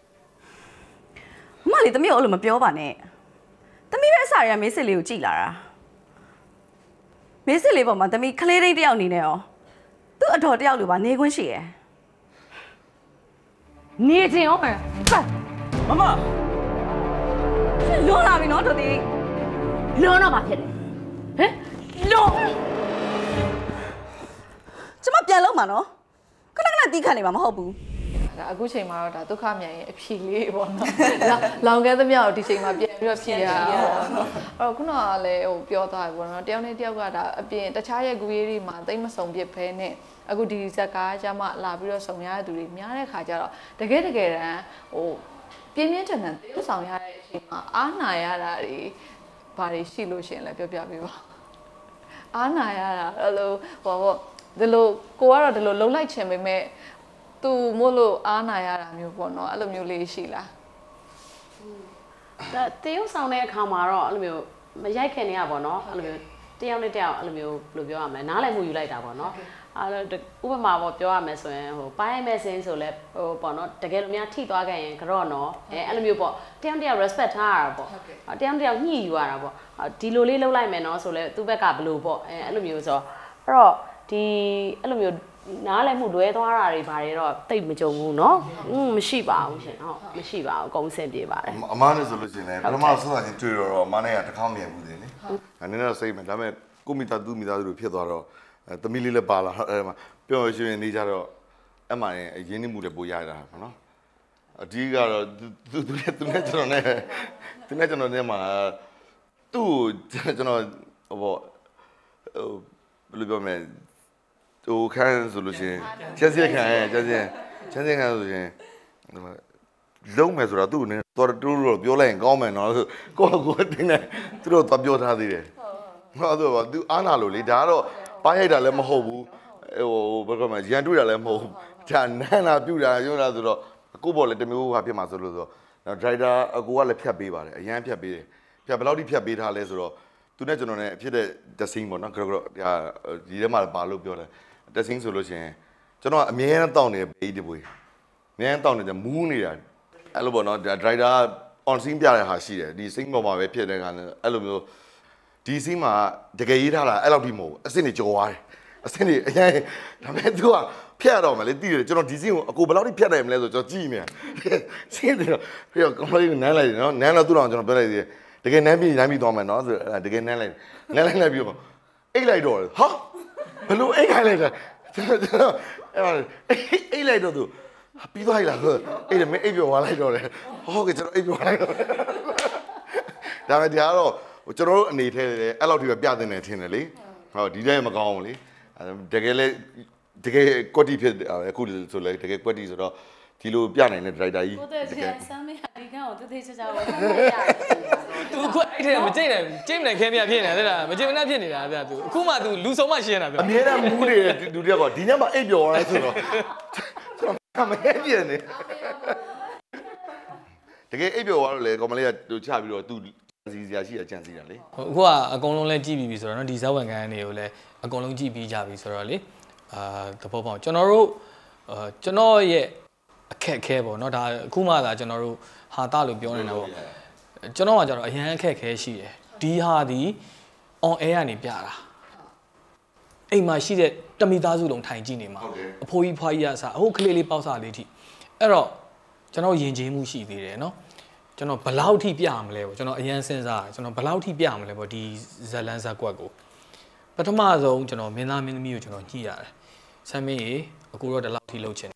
Speaker 5: မလေးသမီးကိုအဲ့လိုမပြောပါနဲ့သမီးပဲအစားရမေးစစ်လေးကိုကြည်လာတာမေးစစ်လေးပေါ်မှာသမီးကလေးတိုင်းတယောက်အနေနဲ့ရောသူ့အတော်တယောက်လိုပါနေခွင့်ရှိရယ်
Speaker 6: နေချင်းရောမယ်
Speaker 7: မမ
Speaker 5: လွန်လာပြီနော်တို့ဒီ
Speaker 6: လွန်တော့ဘာဖြစ်လဲဟမ်လွန်
Speaker 5: ကျမပြန်လုံးမှာနော်ခဏခဏတီးခတ်နေမှာမဟုတ်ဘူး
Speaker 1: ဒါအခုချိန်မှာတော့ဒါဒုက္ခမြန်ရင်အဖြေလေးပေါ့နော်လောင်ခဲသမျှကိုဒီချိန်မှာပြန်ပြီးတော့ဖြေရအောင်ပေါ့နော်အဲ့တော့ခုနကလည်းဟိုပြောသွားပြီပေါ့နော်တယောက်နဲ့တယောက်ကဒါအပြင်တခြားရဲ့ကူရေးတွေမှာတိတ်မစုံပြစ်ဖဲနဲ့အခုဒီဇက်ကားကြမှာလာပြီးတော့စုံရတဲ့သူတွေများတဲ့ခါကျတော့တကယ်တမ်းဟိုပြင်းပြင်းထန်ထန်သေဆောင်ရတဲ့အချိန်မှာအားနာရတာတွေဘာတွေရှိလို့ရှင်လဲပြောပြပေးပါအားနာရတာအဲ့လိုဟိုပေါ့ဒီလိုကိုကတော့ဒီလိုလုံလိုက်ချင်ပေမဲ့သူမို့လို့အားနာရတာမျိုးပေါ့နော်အဲ့လိုမျိုးလေးရှိလား
Speaker 4: ဒါတေးဥဆောင်တဲ့အခါမှာတော့အဲ့လိုမျိုးမရိုက်ခင်နေရပါတော့အဲ့လိုမျိုးတယောက်နဲ့တယောက်အဲ့လိုမျိုးဘယ်လိုပြောရမလဲနားလည်မှုယူလိုက်တာပေါ့နော်အဲ့လိုဥပမာပေါ့ပြောရမယ်ဆိုရင်ဟိုပိုင်းမဲ့စင်းဆိုလဲဟိုပေါ့နော်တကယ်လို့များထိသွားခဲ့ရင်ကြော့နော်အဲ့လိုမျိုးပေါ့တယောက်တယောက် respect ထားရတာပေါ့တယောက်တယောက်ညှိယူရတာပေါ့ဒီလိုလေးလုပ်လိုက်မယ်နော်ဆိုလဲသူ့ဘက်ကဘယ်လိုပေါ့အဲ့လိုမျိုးဆိုအဲ့တော့ဒီအဲ့လိုမျိုးနားလည်မှုလွဲသွားတာတွေဘာတွေတော့တိတ်မကြုံဘူးเนาะမရှိပါဘူးရှင်ဟုတ်မရှိပါဘူးအကုန်စင်ပြေပါတယ်
Speaker 3: အမားနဲ့ဆိုလို့ရှိရင်လည်းပထမဆက်စားချင်းတွေ့တော့အမားနဲ့ကတစ်ခေါက်မြင်ဘူးသေးလေဒါနည်းတော့စိတ်မယ်ဒါပေမဲ့ကိုမိသားသူမိသားစုတွေဖြစ်သွားတော့သမီးလေးလည်းပါလာအဲ့မှာပြောရရှင်နေကြတော့အမှန်ရင်ရင်းနှီးမှုလည်းပိုရတာပေါ့နော်အဒီကတော့သူနဲ့ကျွန်တော်နဲ့မှာသူ့ကျွန်တော်ဟိုဘယ်လိုပြောမလဲဟိုခန်းဆိုလို့ရှိရင်ချက်စက်ခန်းဆိုရင်လုံးမယ်ဆိုတော့သူ့နဲ့တော်တူလို့ပြောလိုက်ရင်ကောင်းမယ်နော်ကိုတင်းနေသူတို့တော့ပြောထားသေးတယ်ဟုတ်တော့သူအားနာလို့လေဒါကတော့ပိုင်းရိုက်တာလည်းမဟုတ်ဘူးဟိုဘယ်လိုမှရန်တွေ့တာလည်းမဟုတ်ဘူးဒါနန်းလာပြူတာပြောတာဆိုတော့ကိုပေါ်လည်းတမျိုးဟာဖြစ်မှာဆိုလို့ဆိုတော့ဒရိုက်တာအကူကလည်းဖြတ်ပေးပါတယ်အရန်ဖြတ်ပေးတယ်ဖြတ်ဘယ်လောက်ထိဖြတ်ပေးထားလဲဆိုတော့သူနဲ့ကျွန်တော်နဲ့ဖြစ်တဲ့တဆင်းပေါ့နော်ဒီထဲမှာပါလို့ပြောတယ်တဆင်းဆိုလို့ရှိရင်ကျွန်တော်အမြဲတမ်းတောင်းနေဘေးတပွေအမြဲတမ်းတောင်းနေတယ်မူးနေတာအဲ့လိုပေါ့နော်ဒရိုက်တာ on scene ပြတဲ့ဟာရှိတယ်ဒီ scene ပေါ်မှာပဲဖြစ်တဲ့ခါနဲ့အဲ့လိုမျိုးဒီ scene မှာတကယ်ရေးထားတာအဲ့လောက်ထိမဟုတ်ဘူးအစ်စ်နေကြော်သွားတယ်အစ်စ်နေအရင်ဒါပေမဲ့သူကဖြတ်ရတော့မယ်လေတည်တယ်ကျွန်တော်ဒီ scene ကိုအကိုဘယ်လောက်ထိဖြတ်နိုင်မလဲဆိုကျွန်တော်ကြည့်နေရှင်းတယ်ပြီးတော့ complete နန်းလိုက်တယ်နော်နန်းတော့သူ့တော်ကျွန်တော်ပြောလိုက်သေးတယ်တကယ်နန်းပြီးသွားမယ်နော်ဆိုတကယ်နန်းလိုက်ပြီးတော့အိတ်လိုက်တော့ဟာဘယ်လိုအိတ်ခိုင်းလိုက်တာကျွန်တော်အိတ်လိုက်တော့သူပြီးသွားပြီလားဆိုအိတ်တယ်မင်းအိတ်ပြောသွားလိုက်တော့တယ်ဟုတ်ကဲ့ကျွန်တော်အိတ်ပြောလိုက်တော့ဒါပေမဲ့ဒီကတော့ကျွန်တော်တို့အနေထဲတယ်အဲ့လောက်ထိပဲပြတင်နေထင်တယ်လေဟုတ်ဒီထဲမကောင်းဘူးလေတကယ်လေတကယ်ကွက်တီဖြစ်အခုဆိုလေတကယ်ကွက်တီဆိုတော့ဒီလိုပြနိုင်တဲ့ဒရိုက်တာကြီး
Speaker 4: တကယ်ဆမ်းမေးဒီကံကိုသူသေးချာချာပဲရတယ်
Speaker 2: သူအခုအဲ့ထဲမကြိတ်နိုင်ကြိတ်နိုင်ခဲမြဖြစ်နေတယ်လားမကြိတ်မနှက်ဖြစ်နေတာဗျာသူအခုမှသူလူဆုံးမှရှင်းတာဗျာ
Speaker 3: အမြဲတမ်းမူးနေတဲ့လူတယောက်ကဒီညမှာအိပ်ပျော်ရဲဆိုတော့ကျွန်တော်မရဲပြင်းနေတကယ်အိပ်ပျော်သွားတော့လေကောင်မလေးကသူချပြီးတော့သူစီစရာရှိအကြံစီတာလေ
Speaker 2: အခုကအကုန်လုံးလဲကြည့်ပြီးပြီဆိုတော့နော်ဒီဇက်ဝန်ခန်းတွေကိုလည်းအကုန်လုံးကြည့်ပြီးကြပြီဆိုတော့လေသဘောပေါက်ကျွန်တော်တို့ကျွန်တော်ရဲ့အခက်ခဲပေါ့နော်ဒါအခုမှသာကျွန်တော်တို့ဟာတာလို့ပြောနေတာပေါ့ကျွန်တော်ကကြတော့အရန်အခက်ခဲရှိတယ်ဒီဟာဒီ on air ကနေပြတာအိမ်မှာရှိတဲ့တမိသားစုလုံးထိုင်ကြည့်နေမှာအဖိုးကြီးဖွားကြီးအစားအခုကလေးလေးပေါက်စားလေးထိအဲ့တော့ကျွန်တော်ယဉ်ကျေးမှုရှိသေးတယ်နော်ကျွန်တော်ဘယ်လောက်ထိပြရမလဲပေါ့ကျွန်တော်အရန်စဉ်းစားကျွန်တော်ဘယ်လောက်ထိပြရမလဲပေါ့ဒီဇလန်ဇက်ကွက်ကိုပထမဆုံးကျွန်တော်မင်းသားမင်းသမီးကိုကျွန်တော်ညှိရတယ်ဆမ်းမင်းရေအခုတော့ဒီလောက်ထိလှုပ်ချင်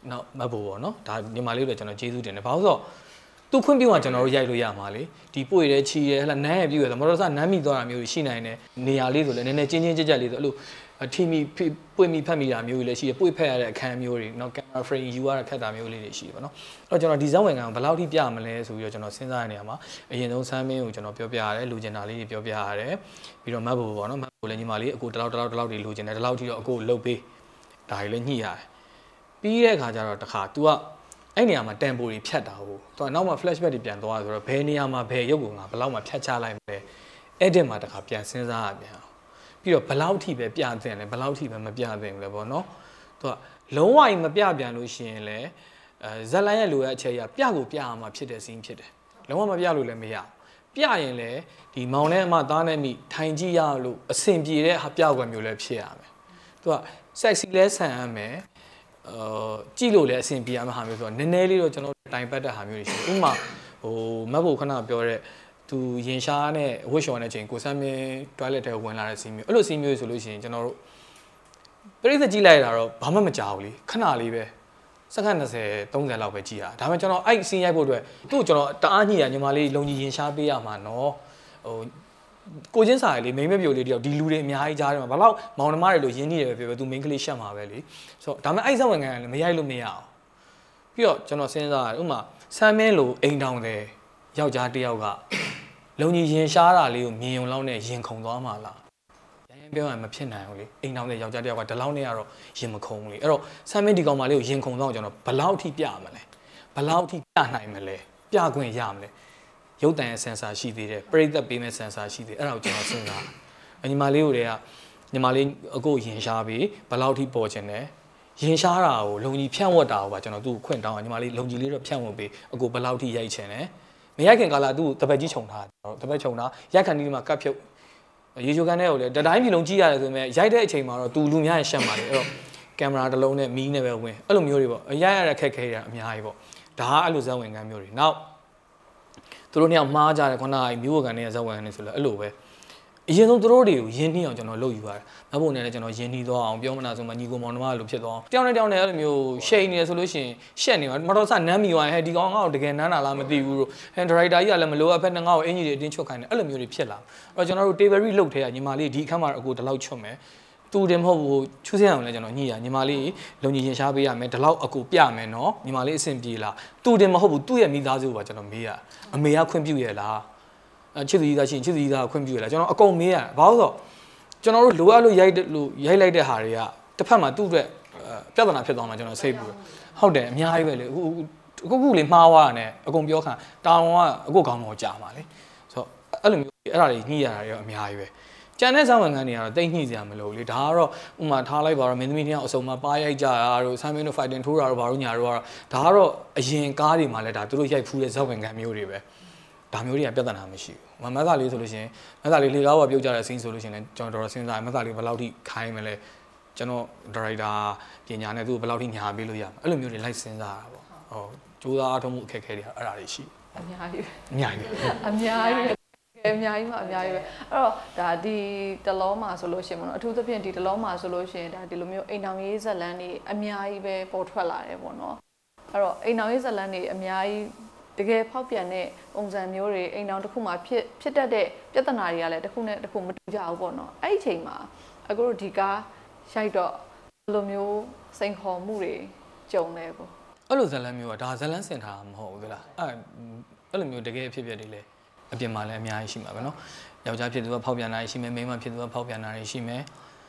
Speaker 2: နောက်မတ်ဖို့ပေါ့နော်ဒါညီမလေးတို့ကျွန်တော်ကျေးဇူးတင်တယ်ဘာလို့ဆိုတော့သူခွင့်ပြုမှကျွန်တော်တို့ရိုက်လို့ရမှာလေဒီပွေတယ်ချီတယ်ဟဲ့လားနန်းရပြည့်ရဆိုမတော်တဆနန်းမိသွားတာမျိုးရှိနိုင်တယ်နေရာလေးဆိုလည်းနည်းနည်းချင်းချင်းကြက်ကြက်လေးဆိုအဲ့လိုအထီမီပွေမိဖက်မိတာမျိုးတွေလည်းရှိတယ်ပွေဖက်ရတဲ့အခန်းမျိုးတွေနော်ကင်မရာဖရေယူရတဲ့ခက်တာမျိုးလေးတွေရှိတယ်ပေါ့နော်အဲ့တော့ကျွန်တော်ဒီဇက်ဝင်ကန်ဘယ်လောက်ထိပြမလဲဆိုပြီးတော့ကျွန်တော်စဉ်းစားရနေရမှာအရင်ဆုံးဆမ်းမင်းကိုကျွန်တော်ပြောပြရတယ်လူကျင်တာလေးတွေပြောပြရတယ်ပြီးတော့မတ်ဖို့ပေါ့နော်မတ်ဖို့လည်းညီမလေးအကိုတလောက်တွေလူကျင်တယ်တလောက်ထိတော့အကိုလှုပ်ပေးဒါတွေလည်းညှိရတယ်ပြီးတဲ့အခါကျတော့တခါ तू ကအဲ့နေရာမှာတန်ပိုတွေဖြတ်တာဟုတ်သူကနောက်မှ flashback တွေပြန်သွားဆိုတော့ဘယ်နေရာမှာဘယ်ရုပ်ကငါဘယ်လောက်မှဖြတ်ချလိုက်မလဲအဲ့ဒီမှာတခါပြန်စဉ်းစားရပြန်ပြီးတော့ဘယ်လောက်ထိပဲပြသင့်လဲဘယ်လောက်ထိပဲမပြသင့်ဘူးလဲပေါ့နော်သူကလုံးဝမပြပြန်လို့ရှိရင်လည်းဇက်လိုင်းရဲ့လိုရအချက်ရပြကိုပြရမှာဖြစ်တဲ့ scene ဖြစ်တယ်လုံးဝမပြလို့လည်းမရပြရင်လည်းဒီမောင်နဲ့အမသားနဲ့မိထိုင်ကြည့်ရလို့အဆင်ပြေတဲ့ပြကွယ်မျိုးလည်းဖြစ်ရမယ်သူက sexy လဲဆန်ရမယ်ကြည့်လို့လည်းအဆင်ပြေရမှာဟာမျိုးဆိုတော့နည်းနည်းလေးတော့ကျွန်တော်တိုင်ပတ်တဲ့ဟာမျိုးတွေရှိတယ်ဥပမာဟိုမတ်ဖို့ခဏပြောတဲ့သူရင်ရှားနဲ့ဝှက်လျှော်တဲ့ချိန်ကိုစမ်းမင်း toilet ထဲဝင်လာတဲ့စီးမျိုးအဲ့လိုစီးမျိုးဆိုလို့ရှိရင်ကျွန်တော်တို့ပြိဿကြည့်လိုက်တာတော့ဘာမှမကြောက်ဘူးလေခဏလေးပဲစက္ကန့်20 30လောက်ပဲကြည့်ရဒါပေမဲ့ကျွန်တော်အဲ့စီးရိုက်ဖို့အတွက်သူ့ကျွန်တော်တအားညှိရညီမလေးလုံကြီးရင်ရှားပေးရမှာနော်ဟိုကိုချင်းစာလေးမိန်းမပြိုလေးတယောက်ဒီလူတွေအများကြီးကြားတယ်မှာဘာလို့မောင်နှမတွေလို့ရင်းနှီးတယ်ပဲပြောပဲသူမိန်းကလေးရှက်မှာပဲလေဆိုတော့ဒါပေမဲ့အဲ့ဇက်ဝင်ကန်ကလည်းမရိုက်လို့မရအောင်ပြီးတော့ကျွန်တော်စဉ်းစားရတယ်ဥပမာဆမ်းမင်းလိုအိမ်တောင်တယ်ယောက်ျားတယောက်ကလုံကြီးရင်ရှားတာလေးကိုမြင်ုံလောက်နဲ့ရင်ခုန်သွားမှာလားရရင်ပြောရင်မဖြစ်နိုင်ဘူးလေအိမ်တောင်တဲ့ယောက်ျားတယောက်ကဒီလောက်နဲ့ကတော့ရင်မခုန်ဘူးလေအဲ့တော့ဆမ်းမင်းဒီကောင်မလေးကိုရင်ခုန်သွားအောင်ကျွန်တော်ဘယ်လောက်ထိပြမလဲဘယ်လောက်ထိပြနိုင်မလဲပြခွင့်ရမလဲရုပ်တံရဲ့ sensor ရှိသေးတယ်ပရိသတ်ပေးမဲ့ sensor ရှိသေးအဲ့ဒါကိုကျွန်တော်စဉ်းစားညီမလေးတို့တွေကညီမလေးအကိုရင်ရှားပြီးဘယ်လောက်ထိပေါ်ချင်တယ်ရင်ရှားတာကိုလုံကြီးဖြန့်ဝတ်တာကိုပါကျွန်တော်သူ့ကိုခွင့်တောင်းညီမလေးလုံကြီးလေးတော့ဖြန့်ဝတ်ပြီးအကိုဘယ်လောက်ထိရိုက်ချင်တယ်မရိုက်ခင်ကာလသူ့တပတ်ကြီးခြုံထားတပတ်ခြုံထားရိုက်ခဏဒီမှာကတ်ဖြုတ်ရေချိုကန်တဲ့ကိုလည်းတတိုင်းပြည်လုံးကြည့်ရတယ်ဆိုပေမဲ့ရိုက်တဲ့အချိန်မှာတော့သူလူများရဲ့ရှက်ပါတယ်အဲ့တော့ကင်မရာတစ်လုံးနဲ့မီးနဲ့ပဲဝင်အဲ့လိုမျိုးတွေပေါ့ရိုက်ရတဲ့ခက်ခဲတာအများကြီးပေါ့ဒါကအဲ့လိုဇက်ဝင်ကန်းမျိုးတွေနောက်သူတို့နှစ်ယောက်မှားကြတယ်ခုနကမျိုးကန်နဲ့ဇက်ဝင်ကနေဆိုလို့အဲ့လိုပဲအရင်ဆုံးသူတို့တွေကိုရင်းနှီးအောင်ကျွန်တော်လုပ်ယူပါတယ်မဟုတ်နဲ့လည်းကျွန်တော်ရင်းနှီးသွားအောင်ပြောမနာဆိုမှညီကိုမောင်နှမလိုဖြစ်သွားအောင်တယောက်နဲ့တယောက်နဲ့အဲ့လိုမျိုးရှိန်နေဆိုလို့ရှိရင်ရှက်နေမှာမတော်ဆနမ်းမီသွားဟဲ့ဒီကောင်ငါ့ကိုတကယ်နမ်းတာလားမသိဘူးလို့ဟန်ဒရိုက်တာကြီးကလည်းမလိုအပ်ဖက်နဲ့ငါ့ကိုအင်ကြီးတွေအတင်းချွတ်ခိုင်းတယ်အဲ့လိုမျိုးတွေဖြစ်လာအဲ့တော့ကျွန်တော်တို့ table လုတ်ထဲကညီမလေးဒီအခန်းမှာအကိုဒီလောက်ချွတ်မယ်သူတင်မဟုတ်ဘူးချူးစင်းအောင်လည်းကျွန်တော်ညှိရညီမလေးလုံကြီးရင်ရှားပေးရမယ်ဒီလောက်အကိုပြမယ်နော်ညီမလေးအဆင်ပြေလားသူတင်မဟုတ်ဘူးသူ့ရဲ့မိသားစုပါကျွန်တော်မေးရအမေကခွင့်ပြုရဲ့လားချစ်သူကြီးသားရှိရင်ချစ်သူကြီးသားခွင့်ပြုရလားကျွန်တော်အကုန်မေးရဘာလို့ဆိုကျွန်တော်တို့လိုအပ်လို့ရိုက်လိုက်တဲ့ဟာတွေကတစ်ဖက်မှာသူ့အတွက်ပြဿနာဖြစ်သွားမှာကျွန်တော်စိတ်ပူဟုတ်တယ်အများကြီးပဲလေအခုလေးမှားသွားတာနဲ့အကုန်ပြောခံတာဝန်ကအကိုကောင်းတော့ကြာမှာလေဆိုတော့အဲ့လိုမျိုးအဲ့ဒါတွေညှိရတာတွေအများကြီးပဲကျန်တဲ့ဇာဝင်ခန်းတွေကတော့တိတ်ညှိစရာမလိုလေဒါကတော့ဥမာထားလိုက်ပါတော့မင်းသမီးတယောက်အစုံမှာပါရိုက်ကြတာတို့ဆမ်းမင်းတို့ fighting ထိုးတာတို့ဘာလို့ညာတို့ကတော့ဒါကတော့အရင်ကားတွေမှာလည်းဒါသူတို့ရိုက်ဖူးတဲ့ဇာဝင်ခန်းမျိုးတွေပဲဒါမျိုးတွေကပြဿနာမရှိဘူးမတ်သားလေးဆိုလို့ရှိရင်မတ်သားလေးလေကားပေါ်ပြုတ်ကြတဲ့ scene ဆိုလို့ရှိရင်ကျွန်တော်တော်စဉ်းစားမတ်သားလေးဘယ်လောက်ထိခိုင်းမလဲကျွန်တော်ဒါရိုက်တာပညာနဲ့သူ့ဘယ်လောက်ထိညာပေးလို့ရမှာအဲ့လိုမျိုးတွေလိုက်စဉ်းစားတာပေါ့ဟုတ်ကြိုးစားအားထုတ်မှုအခက်အခဲတွေအဲ့ဒါတွေရှိ
Speaker 1: အများကြီး
Speaker 2: အများကြီး
Speaker 1: အများကြီးအများကြီးမှအများကြီးပဲအဲ့တော့ဒါဒီတလုံးမှာဆိုလို့ရှိရင်ပေါ့နော်အထူးသဖြင့်ဒီတလုံးမှာဆိုလို့ရှိရင်ဒါဒီလိုမျိုးအိမ်တောင်ရေးဇက်လန်းတွေအများကြီးပဲပေါ်ထွက်လာတယ်ပေါ့နော်အဲ့တော့အိမ်တောင်ရေးဇက်လန်းတွေအများကြီးတကယ်ဖောက်ပြန်တဲ့ပုံစံမျိုးတွေအိမ်တောင်တစ်ခုမှာဖြစ်တတ်တဲ့ပြဿနာတွေကလည်းတစ်ခုနဲ့တစ်ခုမတူကြဘူးပေါ့နော်အဲ့ဒီအချိန်မှာအခုတို့ဒီကားရိုက်တော့ဘယ်လိုမျိုးစိန်ခေါ်မှုတွေကြုံလဲပေါ့
Speaker 2: အဲ့လိုဇလန်းမျိုးကဒါဇလန်းစင်ထားမှာမဟုတ်ဘူးသလားအဲ့လိုမျိုးတကယ်အဖြစ်အပျက်တွေလည်းအပြင်မှာလည်းအများကြီးရှိမှာပဲเนาะယောက်ျားဖြစ်သူကဖောက်ပြန်တာရှိမယ်မိန်းမဖြစ်သူကဖောက်ပြန်တာရှိမယ်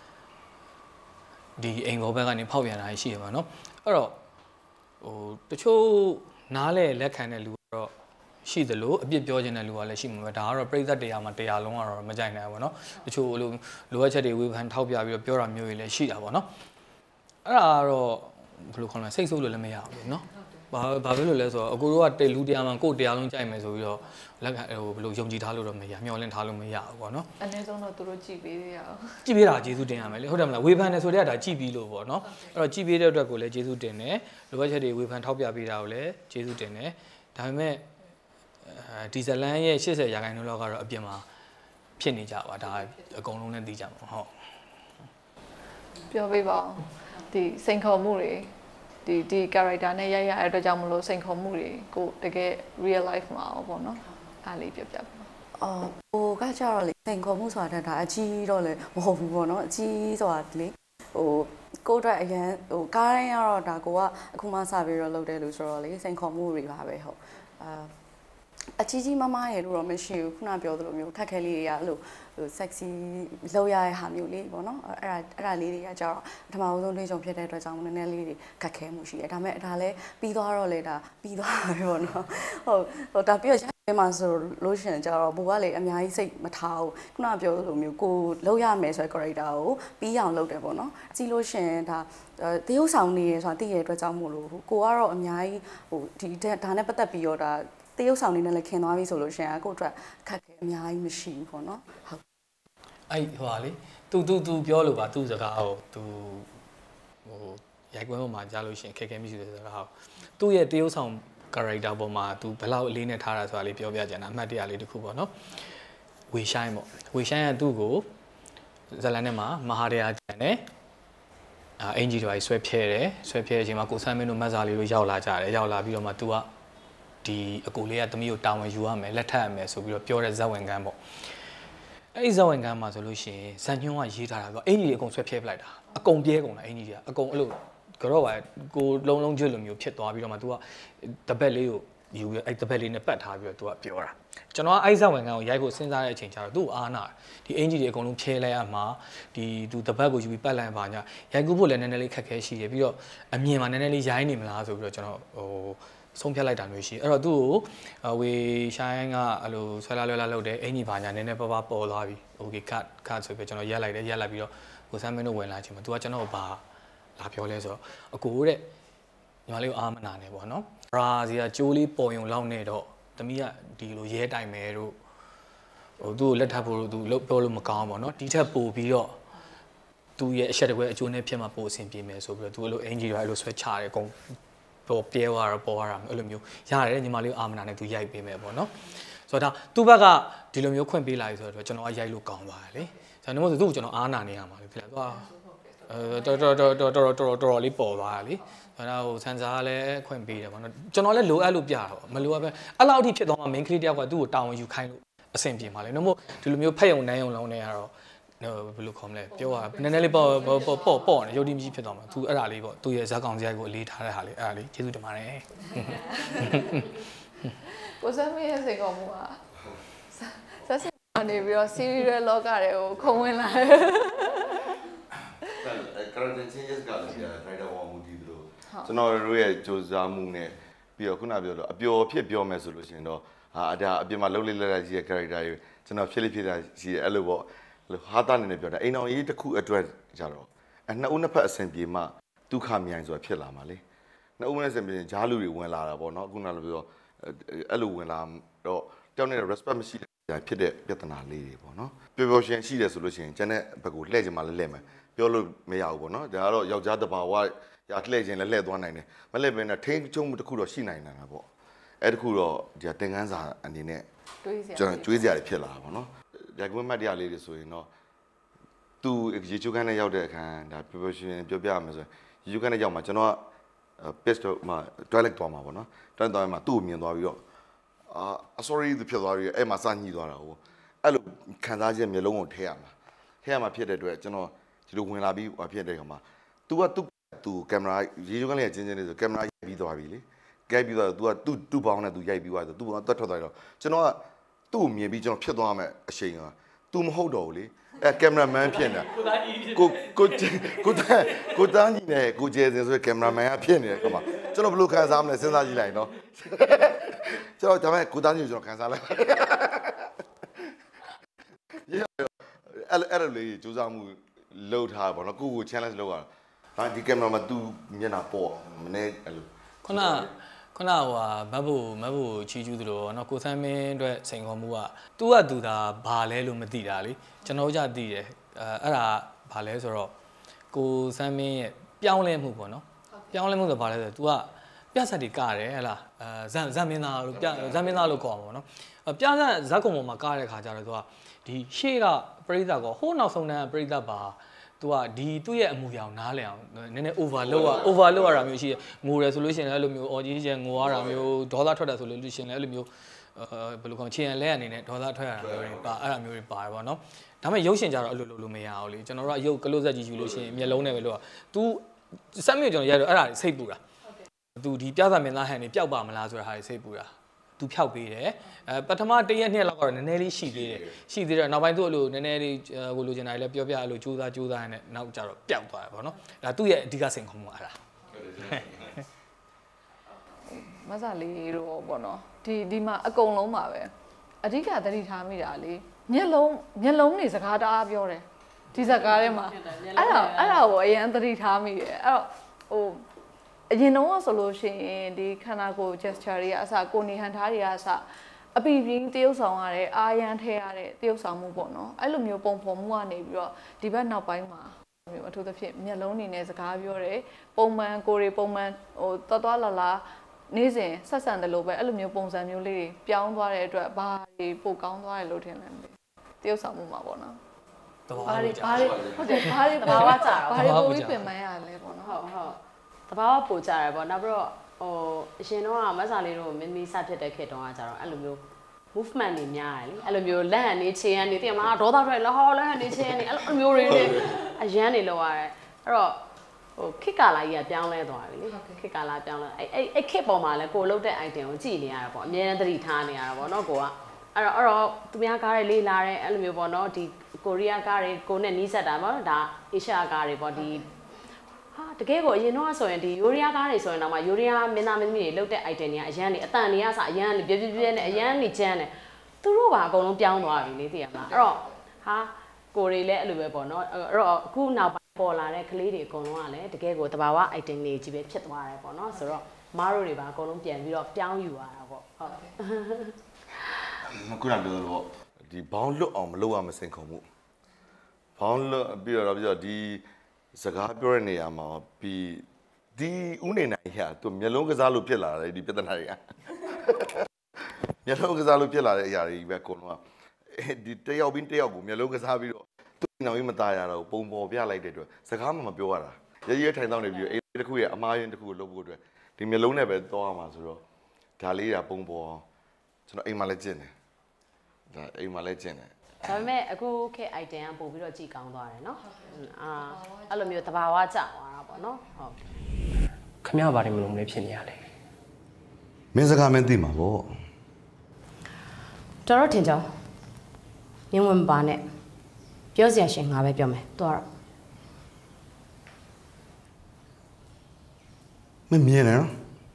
Speaker 2: ဒီအိမ်ဘောဘက်ကနေဖောက်ပြန်တာရှိရမှာเนาะအဲ့တော့ဟိုတချို့နားလဲလက်ခံတဲ့လူကတော့ရှိသလိုအပြစ်ပြောခြင်းတဲ့လူကလည်းရှိမှာပဲဒါကတော့ပြိဿတရားမှာတရားလုံးကတော့မကြိုက်နိုင်ဘူးเนาะတချို့လိုအပ်ချက်တွေဝေဖန်ထောက်ပြပြီးတော့ပြောတာမျိုးတွေလည်းရှိတာပေါ့เนาะအဲ့ဒါကတော့ဘယ်လိုခေါ်လဲစိတ်ဆိုးလို့လည်းမရဘူးเนาะဘာဖြစ်လို့လဲဆိုတော့အကိုတို့ကလူတရားမှကိုယ်တရားလုံးကြိုက်မယ်ဆိုပြီးတော့လက်ခံဟိုဘယ်လိုယုံကြည်ထားလို့တော့မရမျှော်လင့်ထားလို့မရဘူးပေါ့နော်
Speaker 1: အနည်းဆုံးတော့သူတို့ကြည်ပေးရအောင်
Speaker 2: ကြည်ပေးတာကျေးဇူးတင်ရမယ်လေဟုတ်တယ်မလားဝေဖန်တယ်ဆိုတဲ့ကဒါကြည်ပြီးလို့ပေါ့နော်အဲ့တော့ကြည်ပေးတဲ့အတွက်ကိုလည်းကျေးဇူးတင်တယ်လိုအပ်ချက်တွေဝေဖန်ထောက်ပြပေးတာကိုလည်းကျေးဇူးတင်တယ်ဒါပေမဲ့ဒီဇလန်ရဲ့80%လောက်ကတော့အပြင်မှာဖြစ်နေကြပါဒါအကုန်လုံးနဲ့သိကြမှာဟုတ်
Speaker 1: ပြောပေးပါဦးဒီစိန်ခေါ်မှုတွေဒီ character နဲ့ရိုက်ရတဲ့အတွက်ကြောင့်မလို့စိန်ခေါ်မှုတွေကိုတကယ် real life မှာပေါ့နော်အားလေးပြပြပါ
Speaker 5: ဟိုကကြတော့လေစိန်ခေါ်မှုဆိုတာဒါအကြီးတော့လေမဟုတ်ဘူးပေါ့နော်အကြီးဆိုတာလေကိုအတွက်အရန်ကားတိုင်းကတော့ဒါကိုကအခုမှစပြီးတော့လုပ်တယ်လို့ဆိုတော့လေစိန်ခေါ်မှုတွေပါပဲဟုတ်အကြီးမားရဲ့လို့တော့မရှိဘူးခုနပြောသလိုမျိုးခက်ခဲလေးတွေကအဲ့လိုsexy လောက်ရတဲ့ဟာမျိုးလေးပေါ့နော်အဲ့ဒါလေးတွေကကြတော့ပထမဆုံးတွေးကြုံဖြစ်တဲ့အတွက်ကြောင့်နည်းနည်းလေးတွေခက်ခဲမှုရှိတယ်ဒါပေမဲ့ဒါလည်းပြီးသွားတော့လေဒါပြီးသွားတယ်ပေါ့နော်ဟုတ်ဒါပြီးတော့ရိုက်မှာဆိုလို့ရှင်ကြတော့ဘူကလေအများကြီးစိတ်မထားဘူးခုနပြောသလိုမျိုးကိုလောက်ရမယ်ဆိုတဲ့ character ကိုပြီးအောင်လုပ်တယ်ပေါ့နော်ကြည့်လို့ရှင်ဒါတရုပ်ဆောင်နေရဆိုတာသိရတဲ့အတွက်ကြောင့်မို့လို့ကိုကတော့အများကြီးဒီဒါနဲ့ပတ်သက်ပြီးတော့ဒါတရုပ်ဆောင်နေနဲ့လည်းခင်သွားပြီဆိုလို့ရှင်ကိုအတွက်ခက်ခဲအများကြီးမရှိဘူးပေါ့နော်ဟုတ်
Speaker 2: အဲ့ဟိုပါလေသူပြောလို့ပါသူစကားကိုသူဟိုရိုက်ကွင်းပေါ်မှာကြားလို့ရှင်ခက်ခဲမရှိတဲ့စကားကိုသူ့ရဲ့တရုပ်ဆောင် character ပေါ်မှာသူဘယ်လောက်အလေးနဲ့ထားတာဆိုတာလေးပြောပြကြတာအမှတ်တရလေးတစ်ခုပေါ့နော်ဝေရှိုင်းပေါ့ဝေရှိုင်းကသူ့ကိုဇလန်ထဲမှာမဟာတရားကျန်တယ်အင်ဂျီတွေဆွဲဖြဲတယ်ဆွဲဖြဲတဲ့အချိန်မှာကိုဆန်းမင်းတို့မတ်စာလေးတို့ရောက်လာကြတယ်ရောက်လာပြီးတော့မှသူကဒီအကိုလေးကသမီးကိုတာဝန်ယူရမယ်လက်ထပ်ရမယ်ဆိုပြီးတော့ပြောတဲ့ဇက်ဝင်ကန်းပေါ့အဲ့ဒီဇက်ဝင်ကန်းမှာဆိုလို့ရှိရင်ဇန်ညွန်းကရေးထားတာကအင်ဂျီအကုန်ဆွဲဖြဲပလိုက်တာအကုန်ပြဲကုန်တာအင်ဂျီတွေကအကုန်အဲ့လိုကတော့ပါကိုလုံးကျွတ်လိုမျိုးဖြစ်သွားပြီးတော့မှ तू ကတပတ်လေးကိုယူပြီးအဲ့တပတ်လေးနဲ့ပတ်ထားပြီးတော့ तू ကပြောတာကျွန်တော်ကအဲ့ဇက်ဝင်ကန်းကိုရိုက်ဖို့စဉ်းစားတဲ့အချိန်ကျတော့သူ့ကိုအားနာဒီအင်ဂျီတွေအကုန်လုံးဖြဲလိုက်ရမှာဒီ तू တပတ်ကိုယူပြီးပတ်လိုက်ပါညာရိုက်ကူးဖို့လည်းနည်းနည်းလေးခက်ခဲရှိတယ်ပြီးတော့အမြင်မှာနည်းနည်းလေးရိုင်းနေမလားဆိုပြီးတော့ကျွန်တော်ဟိုဆုံးဖြတ်လိုက်တာမျိုးရှိအဲ့တော့သူ့ကိုဝေရှိုင်းကအဲ့လိုဆွဲလာလွဲလာလုပ်တယ်အင်ကြီးဘာညာနည်းနည်းပါးပါးပေါ်သွားပြီโอเคခတ်ဆိုပြီးကျွန်တော်ရက်လိုက်တယ်ရက်လိုက်ပြီးတော့ကိုဆန်းမင်းတို့ဝင်လာချိန်မှာ तू ကကျွန်တော်ကိုဘာလာပြောလဲဆိုတော့အကိုတဲ့ညီမလေးကိုအားမနာနဲ့ပေါ့နော်ရာစီကကြိုးလေးပေါ်ယုံလောက်နေတော့သမီးကဒီလိုရဲတိုင်မယ်တို့ဟိုသူ့ကိုလက်ထပ်ဖို့သူပြောလို့မကောင်းပေါ့နော်ဒီထက်ပိုပြီးတော့သူ့ရဲ့အချက်တကွဲအကျိုးနဲ့ဖြစ်မှာပိုအဆင်ပြေမယ်ဆိုပြီးတော့သူအဲ့လိုအင်ဂျီတွေအဲ့လိုဆွဲချတယ်အကုန်ပေါ်ပြဲသွားတော့ပေါ်လာအဲ့လိုမျိုးရတယ်ညီမလေးကိုအာမနာနဲ့သူရိုက်ပေးမယ်ပေါ့နော်ဆိုတော့ဒါသူ့ဘက်ကဒီလိုမျိုးခွင့်ပေးလာပြီဆိုတော့ကျွန်တော်ကရိုက်လို့ကောင်းသွားတယ်လေဆိုတော့သူ့ကိုကျွန်တော်အားနာနေရမှာလေဖြစ်လားသူကတော်လေးပေါ်သွားတာလေဆိုတော့ဟိုဆန်စာကလည်းခွင့်ပေးတယ်ပေါ့နော်ကျွန်တော်လည်းလိုအပ်လို့ပြတာပေါ့မလိုအပ်ပဲအဲ့လောက်အထိဖြစ်သွားမှ main ကလေးတယောက်ကသူ့ကိုတာဝန်ယူခိုင်းလို့အဆင်ပြေမှာလေနှမို့ဒီလိုမျိုးဖက်ယုံနန်းယုံလုံးနေရတော့ဘယ်လိုခေါ်မလဲပြောရနည်းနည်းလေးပေါ့နေရုပ်တည်မြည်ဖြစ်သွားမှာသူအဲ့ဒါလေးပေါ့သူရဲ့ဇာတ်ကောင်စရိုက်ကိုအလေးထားတဲ့ဟာလေးအဲ့ဒါလေးကျေးဇူးတင်ပါတယ်
Speaker 1: ကိုစမင်းရဲ့စိတ်ကောမှုကဆက်စစ်နေပြီးတော့ serial လောကတွေကိုခုံဝင်လာတယ်
Speaker 3: character changes ကလည်းwriter ဝမှုတည်သလိုကျွန်တော်တို့ရဲ့စူးစမ်းမှုနဲ့ပြီးတော့ခုနပြောလို့အပျော်ဖြစ်ပြောမယ်ဆိုလို့ရှိရင်တော့ဒါအပြင်မှာလှုပ်လေးလက်လက်ရှိတဲ့ character တွေကျွန်တော်ဖြစ်လိဖြစ်တာရှိတယ်အဲ့လိုပေါ့ဟာတာနေနဲ့ပြောတာအိမ်တော်ကြီးတစ်ခုအတွက်ကြတော့နှစ်ဦးနှစ်ဖက်အဆင်ပြေမှဒုက္ခမြိုင်ဆိုတာဖြစ်လာမှာလေနှစ်ဦးနဲ့အဆင်ပြေရင်ဂျားလူတွေဝင်လာတာပေါ့နော်ခုနလိုပြောအဲ့လိုဝင်လာတော့တောင်းနေတဲ့ respect မရှိတဲ့ဖြစ်တဲ့ပြဿနာလေးတွေပေါ့နော်ပျော်ပျော်ရွှင်ရှိတယ်ဆိုလို့ရှိရင်ကျန်တဲ့ဘက်ကိုလှည့်ချင်မှလည်းလှည့်မယ်ပြောလို့မရဘူးပေါ့နော်ဒါကတော့ယောက်ျားတဘာဝရလှည့်ချင်လည်းလှည့်သွားနိုင်တယ်မလှည့်ဘဲနဲ့ထိန်းချုံမှုတစ်ခုတော့ရှိနိုင်တာပေါ့အဲ့တခုတော့ဒီသင်ခန်းစာအနေနဲ့ကျွန်တော်ကြွေးစရာတွေဖြစ်လာတာပေါ့နော်ဒါကွန်းမှတ်တရားလေးတွေဆိုရင်တော့သူရေချိုးခန်းနဲ့ရောက်တဲ့အခါဒါပျော်ပျော်ရွှင်ပြောပြရမယ်ဆိုရင်ရေချိုးခန်းနဲ့ရောက်မှာကျွန်တော်က pest မှာ toilet သွားမှာပေါ့နော် toilet သွားမှာသူ့ကိုမြင်သွားပြီးတော့sorry သူဖြစ်သွားပြီးအဲ့မှာစညှိသွားတာဟိုအဲ့လိုခံစားချက်မျိုးလုံးကိုထည့်ရမှာဖြစ်တဲ့အတွက်ကျွန်တော်ဒီလိုဝင်လာပြီးဟိုဖြစ်တဲ့ခါမှာ तू ကင်မရာရေချိုးခန်းလေးချင်းချင်းလေးဆိုကင်မရာရိုက်ပြီးသွားပြီလေကြိုက်ပြီးတော့ तू တူပေါင်းနဲ့ तू ရိုက်ပြီးသွားဆို तू ကတွတ်ထွက်သွားတော့ကျွန်တော်ကသူ့ကိုမြင်ပြီးကျွန်တော်ဖြစ်သွားမယ်အချိန်က तू မဟုတ်တော့ဘူးလေအဲကင်မရာမန်ဖြစ်နေတာကိုတန်းကြီးနဲ့ကိုကျဲစင်ဆိုကင်မရာမန်ကဖြစ်နေတယ်ကွာကျွန်တော်ဘယ်လိုခံစားမလဲစဉ်းစားကြည့်လိုက်နော်ကျွန်တော်ဒါပေမဲ့ကိုတန်းကြီးကျွန်တော်ခံစားလိုက်အဲ့လိုလေးစူးစမ်းမှုလှုပ်ထားပါတော့ကို challenge လုပ်ရတာဒါဒီကင်မရာမှာ तू မျက်နှာပေါ့မနေအဲ့လို
Speaker 2: ခုနဟိုမတ်ဖို့ချီကျူးသလိုเนาะကိုဆန်းမင်းအတွက်စိန်ခေါ်မှုကသူကသူသာဘာလဲလို့မသိတာလေကျွန်တော်ကြသိတယ်အဲ့ဒါဘာလဲဆိုတော့ကိုဆန်းမင်းရဲ့ပြောင်းလဲမှုပေါ့နော်ပြောင်းလဲမှုဆိုဘာလဲဆိုတော့ तू ကပြဆက်တွေကတယ်ဟဲ့လားဇက်မင်းသားလို့ဇက်မင်းသားလို့ခေါ်မှာပေါ့နော်ပြဆက်ဇက်ကုံပေါ်မှာကားတဲ့ခါကျတော့ तू ကဒီရှေ့ကပရိသတ်ကောဟိုးနောက်ဆုံးတန်းပရိသတ်ပါ तूဒီသူ့ရဲ့အမူအရာနားလည်အောင်နည်းနည်း over လုပ်ရတာမျိုးရှိတယ်ငိုတယ်ဆိုလို့ရှိရင်လည်းအဲ့လိုမျိုးအော်ကြီးချင်းငိုရတာမျိုးဒေါသထွက်တာဆိုလို့ရှိရင်လည်းအဲ့လိုမျိုးဘယ်လိုခေါ်ချင်လဲအနေနဲ့ဒေါသထွက်ရတာမျိုးတွေပါအဲ့ဒါမျိုးတွေပါတယ်ပေါ့နော်ဒါပေမဲ့ရုပ်ရှင်ကြတော့အဲ့လိုလုပ်လို့မရအောင်လေကျွန်တော်တို့ကရုပ်ကလို့ဆက်ကြည့်ယူလို့ရှိရင်မျက်လုံးနဲ့ပဲလို့က तू စက်မြင့်ကျွန်တော်ရိုက်တော့အဲ့ဒါစိတ်ပူတာ तू ဒီပြဿနာမင်းသားဟန်နေပျောက်ပါမလားဆိုတဲ့ဟာတွေစိတ်ပူတာ तू ဖြောက်ပေးတယ်ပထမ1ရက်2ရက်လောက်ကတော့နည်းနည်းလေးရှိသေးတယ်နောက်ပိုင်းသူ့အဲ့လိုနည်းနည်းလေးဟိုလိုချင်တာလည်းပြောပြအဲ့လိုကြိုးစားရတဲ့နောက်ကျတော့ပျောက်သွားတယ်ပေါ့နော်ဒါသူ့ရဲ့အဓိကစိန်ခေါ်မှုအဲ့ဒါ
Speaker 1: မဆာလေးတို့ပေါ့နော်ဒီမှာအကုန်လုံးပါပဲအဓိကသတိထားမိတာလေမျက်လုံးနေစကားတအားပြောတယ်ဒီစကားထဲမှာအဲ့ဒါကိုအရင်သတိထားမိတယ်အဲ့တော့ဟိုအရင်တော့ဆိုလို့ရှိရင်ဒီခန္ဓာကိုယ် gesture တွေကအစကိုနေဟန်ထားတွေကအစအပီပြင်းတရုပ်ဆောင်ရတဲ့အာရန်ထဲရတဲ့တရုပ်ဆောင်မှုပေါ့နော်အဲ့လိုမျိုးပုံဖော်မှုကနေပြီးတော့ဒီဘက်နောက်ပိုင်းမှာအထူးသဖြင့်မျက်လုံးနေနဲ့စကားပြောတယ်ပုံမှန်ကိုယ်တွေပုံမှန်ဟိုတော်လာနေ့စဉ်ဆက်ဆံတယ်လို့ပဲအဲ့လိုမျိုးပုံစံမျိုးလေးတွေပြောင်းသွားတဲ့အတွက်ဘာတွေပိုကောင်းသွားတယ်လို့ထင်လဲမသိတရုပ်ဆောင်မှုမှာပေါ့နော်ဘာတွေဟုတ်တယ်ဘာတွေပိုပြီးပြင်ပန်းရလဲပေါ့နော်
Speaker 4: ဟုတ်တဘာဝပို့ကြရပေါ့နောက်ပြီးတော့ဟိုအရှင်တော့မဆာလေးတို့မင်းမီးစဖြစ်တဲ့ခေတ်တုန်းကကြတော့အဲ့လိုမျိုး movement တွေများတယ်လေအဲ့လိုမျိုးလက်ဟန်နေခြေဟန်နေတင်မှာဒေါသထွက်လက်ဟောလက်ဟန်နေခြေဟန်နေအဲ့လိုမျိုးတွေနဲ့အရန်နေလောက်ရတယ်အဲ့တော့ဟိုခေတ်ကာလကြီးကပြောင်းလဲသွားပြီလေခေတ်ကာလပြောင်းလဲအဲ့ခေတ်ပေါ်မှာလဲကိုလုတ်တဲ့ item ကိုကြည့်နေရတာပေါ့အမြဲတမ်းသတိထားနေရတာပေါ့နော်ကိုကအဲ့တော့သူများကားတွေလေးလာတဲ့အဲ့လိုမျိုးပေါ့နော်ဒီကိုရီးယားကားတွေကိုနဲ့နီးစပ်တာပေါ့ဒါအေရှားကားတွေပေါ့ဒီဟာတကယ်ကိုအရင်တော့ဆိုရင်ဒီယိုရီးယားကားတွေဆိုရင်တော့မှယိုရီးယားမင်းသားမင်းသမီးတွေလုတ်တဲ့ item တွေကအရန်နေအတန်တွေကစအရန်နေပြပြနဲ့အရန်နေချမ်းတယ်သူတို့ပါအကုန်လုံးပြောင်းသွားပြီလေသိရမလားအဲ့တော့ဟာကိုတွေလည်းအဲ့လိုပဲပေါ့နော်အဲ့တော့အခုနောက်ပေါ်လာတဲ့ကလေးတွေအကုန်လုံးကလည်းတကယ်ကိုတဘာဝ item တွေကြီးပဲဖြစ်သွားတယ်ပေါ့နော်ဆိုတော့မားတို့တွေပါအကုန်လုံးပြန်ပြီးတော့ပြောင်းယူရတာပေါ့ဟုတ်
Speaker 3: ခုနကပြောလို့ဒီဘောင်းလွတ်အောင်မလုပ်ရမစင်ခုံမှုဘောင်းလွတ်ပြီးတော့ဒီစကားပြောတဲ့နေရာမှာပြီးဒီဦးနေနိုင်ရသူမျက်လုံးကစားလို့ဖြစ်လာတယ်ဒီပြဿနာတွေကမျက်လုံးကစားလို့ဖြစ်လာတဲ့အရာတွေပဲအကုန်လုံးကဒီတယောက်ပြီးတယောက်ကိုမျက်လုံးကစားပြီးတော့သူ့နောက်ကြီးမตายရတော့ပုံပေါ်ပြလိုက်တဲ့အတွက်စကားမှမပြောရတာရဲထိုင်တော့နေပြီးအိမ်တစ်ခုရဲ့အမားရင်တစ်ခုကိုလုပ်ဖို့အတွက်ဒီမျက်လုံးနဲ့ပဲသွားရမှာဆိုတော့ဒါလေးကပုံပေါ်ကျွန်တော်အိမ်မှာလည်းကျင့်တယ်ဒါအိမ်မှာလည်းကျင့်တယ်
Speaker 4: ဒါပေမဲ့အခုခေတ် item ကပို့ပြီးတော့ကြည်ကောင်းသွားတယ်နော်အဲ့လိုမျိုးတဘာဝကျသွားတာပေါ့နော်ဟုတ်
Speaker 7: ခမရပါတယ်မလို့မလဲဖြစ်နေရလဲ
Speaker 3: မင်းစကားမင်းသိမှာပေါ့
Speaker 6: တော်ထင်ကြောင်းညဝင်ပါနဲ့ပြောစရာရှင်ငါပဲပြောမယ်တော်တော့
Speaker 3: မမြင်နော်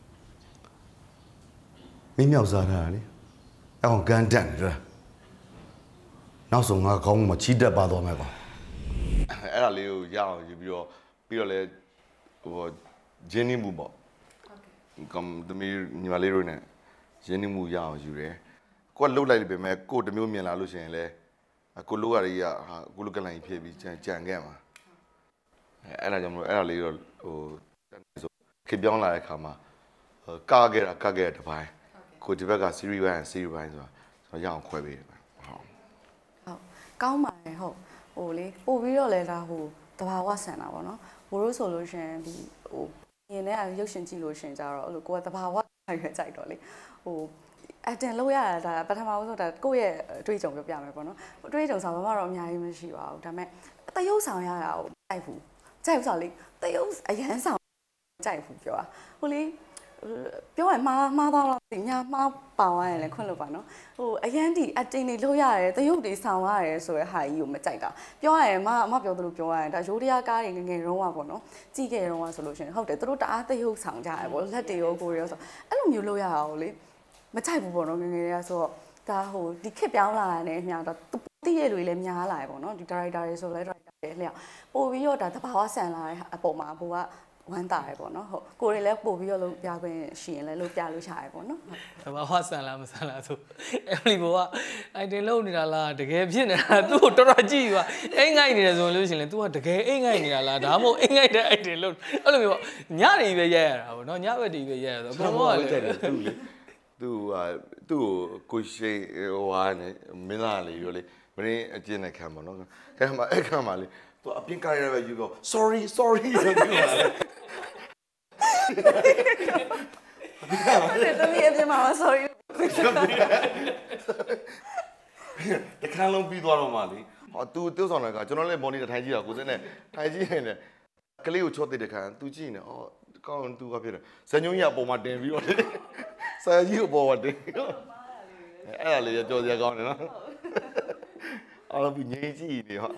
Speaker 3: မင်းမြောက်စားတာလေအောင်ကန်တန်တယ်နောက်ဆုံးငါကောင်းမှချီးတက်ပါတော့မယ်ကွာအဲ့ဒါလေးကိုရအောင်ယူပြီးတော့လဲဟိုဂျင်းနီမူပေါ့ကမ်တမီညီမလေးတို့ ਨੇ ဂျင်းနီမူရအောင်ယူတယ်ကိုကလှုပ်လိုက်ပြီမဲ့ကိုတမျိုးမြင်လာလို့ရှိရင်လဲကိုလှုပ်ရတဲ့ကြီးကဟာကိုလှုပ်ကလိုင်းဖြစ်ပြီးကြံခဲ့မှာအဲ့ဒါကြောင့်မလို့အဲ့ဒါလေးတော့ဟိုဆိုခေပြောင်းလာတဲ့ခါမှာကားခဲ့တဲ့တစ်ပိုင်းကိုဒီဘက်က series 1 series 1ဆိုတာကျွန်တော်ရအောင်ခွဲပေးတယ်ဟုတ်
Speaker 5: ကောင်းပါတယ်ဟုတ်ဟိုလေပို့ပြီးတော့လဲဒါဟိုတဘာဝဆန်တာပေါ့နော်ဘိုးတို့ဆိုလို့ရှင်ဒီဟိုမြင်တဲ့ရုပ်ရှင်ကြည့်လို့ရှင်ကြတော့အဲ့လိုကိုကတဘာဝရွယ်ကြိုက်တော့လေဟိုအတင်လို့ရတာဒါပထမဦးဆုံးဒါကိုယ့်ရဲ့အတွေ့အကြုံပြောပြမယ်ပေါ့နော်အတွေ့အကြုံဆောင်ဘာမှတော့အများကြီးမရှိပါဘူးဒါပေမဲ့တရုပ်ဆောင်ရတာကိုကြိုက်ဘူးဆိုလေတရုပ်အရန်ဆောင်ကြိုက်ဘူးပြောတာဟိုလေပြောရင်မှားတော့တင်ညာမှားပါသွားရင်လည်းခွင့်လို့ပါနော်ဟိုအရန်ဒီအတင်တွေလို့ရတယ်တရုပ်တွေဆောင်ရတယ်ဆိုရဲဟာကြီးကိုမကြိုက်တာပြောရရင်မပြောသလိုပြောရရင်ဒါရိုးတရားကားတွေငယ်တုန်းကပေါ့နော်ကြည့်ခဲ့တုန်းကဆိုလို့ရှိရင်ဟုတ်တယ်သူတို့တအားတရုပ်ဆောင်ကြရပေါ့လက်တွေရောကိုယ်ရောဆိုအဲ့လိုမျိုးလို့ရအောင်လေမကြိုက်ဘူးပေါ့နော်ငယ်တွေကဆိုတော့ဒါဟိုဒီခစ်ပြောင်းလာတယ်အများတော့တိရတွေလည်းများလာတယ်ပေါ့နော်ဒီဒါရိုက်တာတွေဆိုလဲဒါရိုက်တာတွေလျှောက်ပို့ပြီးတော့ဒါတဘာဝဆန်လာတဲ့အပေါ်မှာဘိုးကဝမ်းတာရပေါ့နော်ဟုတ်ကိုယ်တွေလည်းပို့ပြီးတော့လုပ်ပြခွင့်ရှိရင်လည်းလုပ်ပြလို့ရှာရပေါ့နော်
Speaker 2: တဘာဝဆန်လားမဆန်လားဆိုအဲ့ဒီဘောကအိုင်တင်လုံးနေတာလားတကယ်ဖြစ်နေတာသူ့ကိုတော်တော်ကြည့်ပါအိမ်ငိုက်နေတယ်ဆိုလို့ရှိရင်သူကတကယ်အိမ်ငိုက်နေတာလားဒါမှမဟုတ်အိမ်ငိုက်တဲ့အိုင်တင်လုံးအဲ့လိုမျိုးပေါ့ညနေပဲရဲရတာပေါ့နော်ညဘက်တီပဲရဲရဆိုဘယ်တော့လဲ
Speaker 3: သူ့ကိုရှိဟိုဟာနဲ့မင်းသားလေးရောလေမင်းအကျဉ်းနဲ့ခံပါနော်ခံမှာအဲ့ခံမှာလေသူအပြင်ကားရပဲယူပြော sorry လို့ပြောတယ်
Speaker 5: ဟုတ်တယ်တမီးအပြင်မှာ sorry
Speaker 3: တခါလုံးပြီးသွားတော့မှလေဟော तू တိုးဆောင်တယ်ကကျွန်တော်လည်းမော်နီတာထိုင်ကြည့်တာကိုစင်းနဲ့ထိုင်ကြည့်နေတယ်ကလေးကိုချော့တဲ့တခါ तू ကြည့်နေအော်ကောင်း तू ကဖြစ်တယ်ဇညုံကြီးအပေါ်မှာတင်ပြီးတော့ဆာကြီးအပေါ်မှာတင်အဲ့ဒါလေးကြော်စရာကောင်းတယ်နော်အော်ပြီးငြိမ်းကြည့်နေဟော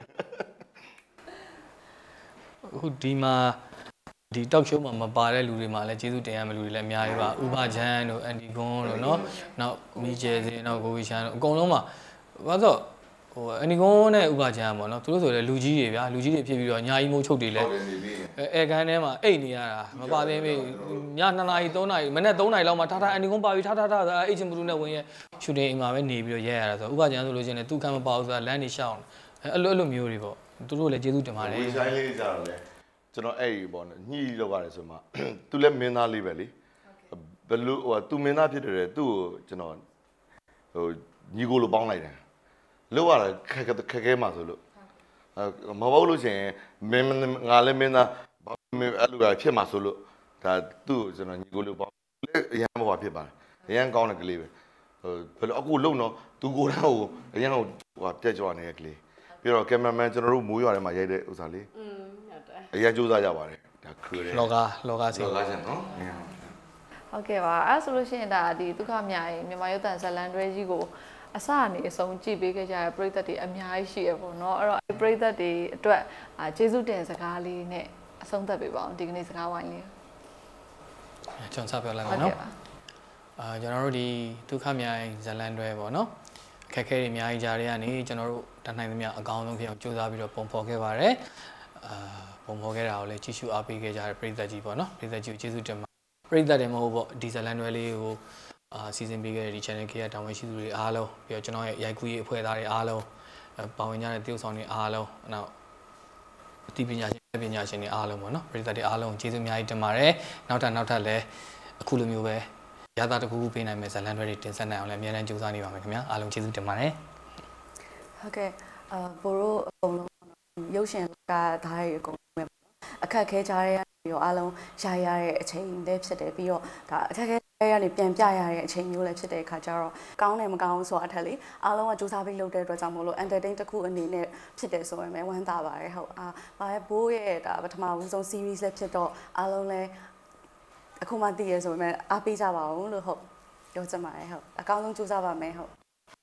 Speaker 2: အခုဒီမှာဒီတောက်ရှိုးမှာမပါတဲ့လူတွေမှာလည်းကျေးဇူးတင်ရမယ့်လူတွေလည်းအများကြီးပါဥပချမ်းတို့အန်တီကွန်းတို့နော်နောက်မီကျဲစင်နောက်ကိုဝီချမ်းတို့အကုန်လုံးမှာဘာလို့ဟိုအန်တီကွန်းနဲ့ဥပချမ်းပေါ့နော်သူတို့ဆိုလည်းလူကြီးတွေဗျာလူကြီးတွေဖြစ်ပြီးတော့ညာကြီးမိုးချုပ်တွေလည်းအဲကန်ထဲမှာအိတ်နေရတာမပါသေးဘူးည2 နာရီ3 နာရီမနေ့3 နာရီလောက်မှထားအန်တီကွန်းပါပြီးထားအိတ်ချင်မလို့နဲ့ဝင်ရဲ့ရှူတင်အိမ်မှာပဲနေပြီးတော့ရဲရတာဆိုဥပချမ်းဆိုလို့ချင်းလည်းသူ့ခံမပါဘူးဆိုတာလမ်းနေရှောင်းအဲ့လိုမျိုးတွေပေါ့သူတို့လည်းကျေးဇူးတင်ပါတယ်
Speaker 3: ဝီဆိုင်လေးကြတော့လေကျွန်တော်အဲ့ဒီပေါ့ညှိလောက်ရတယ်ဆိုမှသူလည်းမင်းသားလေးပဲလေဘယ်လိုဟိုသူမင်းသားဖြစ်တယ်သူ့ကိုကျွန်တော်ဟိုညီကိုလိုပေါင်းလိုက်တယ်လောက်ရတာခက်ခဲမှဆိုလို့မဟုတ်လို့ရှိရင်မင်းငါလည်းမင်းသားအဲ့လိုဖြစ်မှဆိုလို့ဒါသူ့ကိုကျွန်တော်ညီကိုလိုပေါင်းအရန်မပါဖြစ်ပါတယ်အရန်ကောင်းတဲ့ကလေးပဲဟိုဘယ်လိုအခုလုံတော့သူကိုယ်တော့အရန်ဟိုပြက်ကြွနေတဲ့ကလေးပြီးတော့ကင်မရာမန်ကျွန်တော်တို့မိုးရွာထဲမှာရိုက်တဲ့ဥစ္စာလေး
Speaker 4: ဟုတ်တယ်
Speaker 3: အရင်စူးစမ်းကြပါတယ်ဒါခရယ်
Speaker 2: လောကစီ
Speaker 3: လောကချင်းနော်
Speaker 1: ဟုတ်ကဲ့ပါအဲ့ဆိုလို့ရှိရင်ဒါဒီဒုက္ခမြားရေမြန်မာရုပ်သံဇလန်တွဲကြီးကိုအစအနေအဆုံးကြည့်ပေးခဲ့ကြတဲ့ပရိသတ်တွေအများကြီးရှိရပေါ့နော်အဲ့တော့ပရိသတ်တွေအတွက်ကျေးဇူးတင်စကားလေးနဲ့အဆုံးသတ်ပေးပါအောင်ဒီကနေ့စကားဝိုင်းလေး
Speaker 2: ကျွန်တော်စပြောလိုက်ပါနော်ကျွန်တော်တို့ဒီဒုက္ခမြားရေဇလန်တွဲပေါ့နော်အခက်အခဲတွေအများကြီးကြားရကနေကျွန်တော်တို့တတ်နိုင်သမျှအကောင်းဆုံးဖြစ်အောင်ကြိုးစားပြီးတော့ပုံဖော်ခဲ့ပါတယ်ပုံဖော်ခဲ့တာကိုလည်းကြည့်ရှုအားပေးခဲ့ကြတဲ့ပရိသတ်ကြီးပေါ့နော်ပရိသတ်ကြီးကိုကျေးဇူးတင်ပါပရိသတ်တွေမဟုတ်ပေါ့ဒီဇလန်တွဲလေးကိုစီစဉ်ပေးခဲ့တဲ့ဒီ channel ကတာဝန်ရှိသူတွေအားလုံးပြီးတော့ကျွန်တော်ရဲ့ရိုက်ကူးရေးအဖွဲ့သားတွေအားလုံးပါဝင်ကြတဲ့တရုပ်ဆောင်တွေအားလုံးနောက်အသိပညာရှင်တွေအားလုံးပေါ့နော်ပရိသတ်တွေအားလုံးကျေးဇူးအများကြီးတင်ပါတယ်နောက်ထပ်လည်းအခုလိုမျိုးပဲရတာတခုခုပေးနိုင်မယ်ဇလန်တွဲတွေတင်ဆက်နိုင်အောင်လည်းအများကြီးကြိုးစားနေပါမယ်ခင်ဗျာအားလုံးကျေးဇူးတင်ပါတယ်
Speaker 5: ဟုတ်ကဲ့ဘိုးတို့အကုန်လုံးရုပ်ရှင်ကဓာတ်ရိုက်အကုန်လုံးပဲပေါ့နော်အခက်ခဲကြားရပြီးတော့အားလုံးရတဲ့အချိန်လေးဖြစ်တယ်ပြီးတော့ဒါအခက်ခဲရနေပြန်ပြရတဲ့အချိန်မျိုးလည်းဖြစ်တဲ့အခါကျတော့ကောင်းတယ်မကောင်းဘူးဆိုတာအထက်လေအားလုံးကစူးစမ်းပြီးလုပ်တဲ့အတွက်ကြောင့်မို့လို့ entertain တစ်ခုအနေနဲ့ဖြစ်တယ်ဆိုရင်ပဲဝမ်းသာပါတယ်ဟုတ်ဘာလဲဘိုးရဲ့ဒါပထမဦးဆုံး series လည်းဖြစ်တော့အားလုံးလည်းအခုမှသိရဆိုပေမဲ့အားပေးကြပါဦးလို့ဟုတ်ပြောချင်ပါတယ်ဟုတ်အကောင်းဆုံးစူးစမ်းပါမယ်ဟုတ်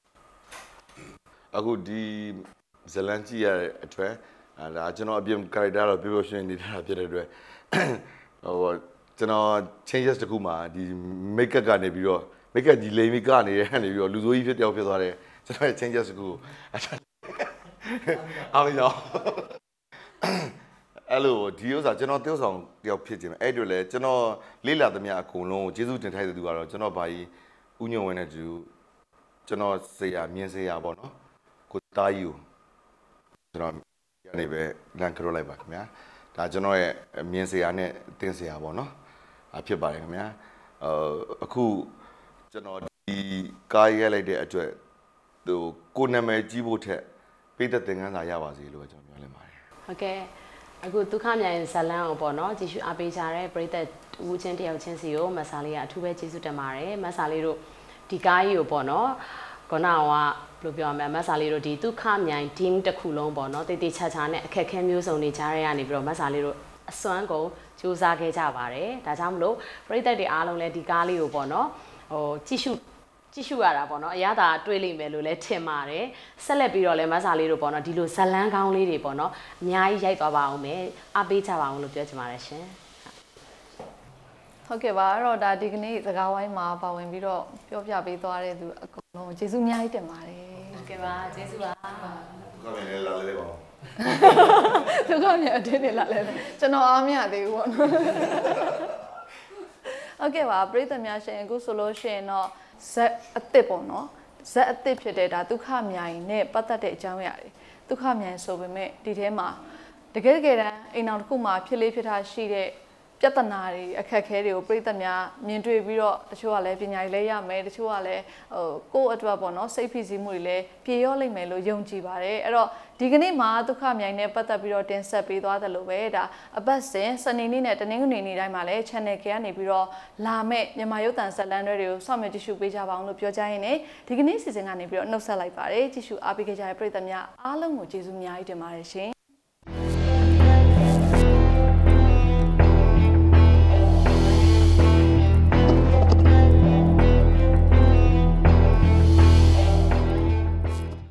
Speaker 3: အခုဒီဇလန်ကြည့်ရတဲ့အတွက်ဒါကျွန်တော်အပြင် character တော့ပြောရှင်းနေတာဖြစ်တဲ့အတွက်ဟိုကျွန်တော် changes တခုမှဒီ make up ကနေပြီးတော့ make up ဒီလိမ်ပြီးကနေရနေပြီးတော့လူဆိုးကြီးဖြစ်သွားတယ်ကျွန်တော်ရဲ့ changes တခုအားလုံးရောအဲ့လိုဒီဥစ္စာကျွန်တော်တယောက်ဆောင်တယောက်ဖြစ်ခြင်းအဲ့တို့လည်းကျွန်တော်လေးလာသမျှအကုန်လုံးကိုကျေးဇူးတင်ထိုက်တဲ့သူကတော့ကျွန်တော်ဘာကြီးဥညုံဝင်တဲ့သူကျွန်တော်ဆရာမြင်းဆရာပေါ့နော်ကိုတားကြီးကိုကျွန်တော်ရနေပဲလန်ခရိုလိုက်ပါခင်ဗျာဒါကျွန်တော်ရဲ့မြင်းဆရာနဲ့တင်းဆရာပေါ့နော်ဖြစ်ပါတယ်ခင်ဗျာအခုကျွန်တော်ဒီကားရိုက်လိုက်တဲ့အတွက်ဟိုကိုနာမည်ကြီးဖို့ထက်ပြည်သက်သင်ခန်းစာရပါစေလို့ကျွန်တော်ပြောလိုက်ပါတယ်
Speaker 4: ဟုတ်ကဲ့အခုဒုက္ခမြိုင်ဇလန်ကိုပေါ့နော်ကြည့်ရှုအားပေးကြတဲ့ပရိသတ်ဦးချင်းတယောက်ချင်းစီကိုမဆာလေးကအထူးပဲကျေးဇူးတင်ပါတယ်မဆာလေးတို့ဒီကားကြီးကိုပေါ့နော်ခုနကဘယ်လိုပြောရမလဲမဆာလေးတို့ဒီဒုက္ခမြိုင် team တစ်ခုလုံးပေါ့နော်တေးသေးချာချာနဲ့အခက်အခဲမျိုးစုံတွေကြားရရနေပြီးတော့မဆာလေးတို့အစွမ်းကုန်စူးစမ်းခဲ့ကြပါတယ်ဒါကြောင့်မလို့ပရိသတ်တွေအားလုံးလည်းဒီကားလေးကိုပေါ့နော်ဟိုကြည့်ရှုရတာပေါ့နော်အရသာတွေးလိမ့်မယ်လို့လည်းထင်ပါတယ်ဆက်လက်ပြီးတော့လည်းမဆာလေးတို့ပေါ့နော်ဒီလိုဇလန်းကောင်းလေးတွေပေါ့နော်အများကြီးရိုက်သွားပါအောင်မယ်အားပေးကြပါအောင်လို့ပြောချင်ပါတယ်ရှင်
Speaker 1: ဟုတ်ကဲ့ပါအဲ့တော့ဒါဒီကနေ့စကားဝိုင်းမှာပါဝင်ပြီးတော့ပြောပြပေးသွားတဲ့သူအကုန်လုံးကျေးဇူးအများကြီးတင်ပါတယ်
Speaker 4: ဟုတ်ကဲ့ပါကျေးဇူးပါ
Speaker 3: ဒုက္ခမြန်လာလဲပါ
Speaker 1: ဒုက္ခမြန်အတင်းနေလာလဲကျွန်တော်အားမရသေးဘူးပေါ့နော်ဟုတ်ကဲ့ပါပရိသတ်များရှင်အခုဆိုလို့ရှိရင်တော့ဇက်အစ်စ်ပေါ့နော်ဇက်အစ်စ်ဖြစ်တဲ့ဒါဒုက္ခမြိုင်နဲ့ပတ်သက်တဲ့အကြောင်းအရာတွေဒုက္ခမြိုင်ဆိုပေမဲ့ဒီထဲမှာတကယ်တမ်းအိမ်အောင်တစ်ခုမှာဖြစ်လေးဖြစ်တာရှိတဲ့ပြဿနာတွေအခက်အခဲတွေကိုပြည်သက်များမြင်တွေ့ပြီးတော့တချို့ကလည်းပညာရေးလဲရမယ်တချို့ကလည်းကိုယ့်အတွက်ပေါ့နော်စိတ်ဖိစီးမှုတွေလည်းပြေရောလိမ့်မယ်လို့ယုံကြည်ပါတယ်အဲ့တော့ဒီကနေ့မှာဒုက္ခမြိုင်နဲ့ပတ်သက်ပြီးတော့တင်ဆက်ပေးသွားတယ်လို့ပဲဒါအပတ်စဉ်စနေနေ့နဲ့တနင်္ဂနွေနေ့တိုင်းမှာလည်း channel ကနေပြီးတော့လာမဲ့မြန်မာရုပ်သံဇာတ်လမ်းတွေကိုစောင့်မျှော်ကြည့်ရှုပေးကြပါအောင်လို့ပြောကြရင်းနဲ့ဒီကနေ့စီစဉ်ကနေပြီးတော့နှုတ်ဆက်လိုက်ပါတယ်ကြည့်ရှုအားပေးကြတဲ့ပရိသတ်များအားလုံးကိုကျေးဇူးအများကြီးတင်ပါတယ်ရှင်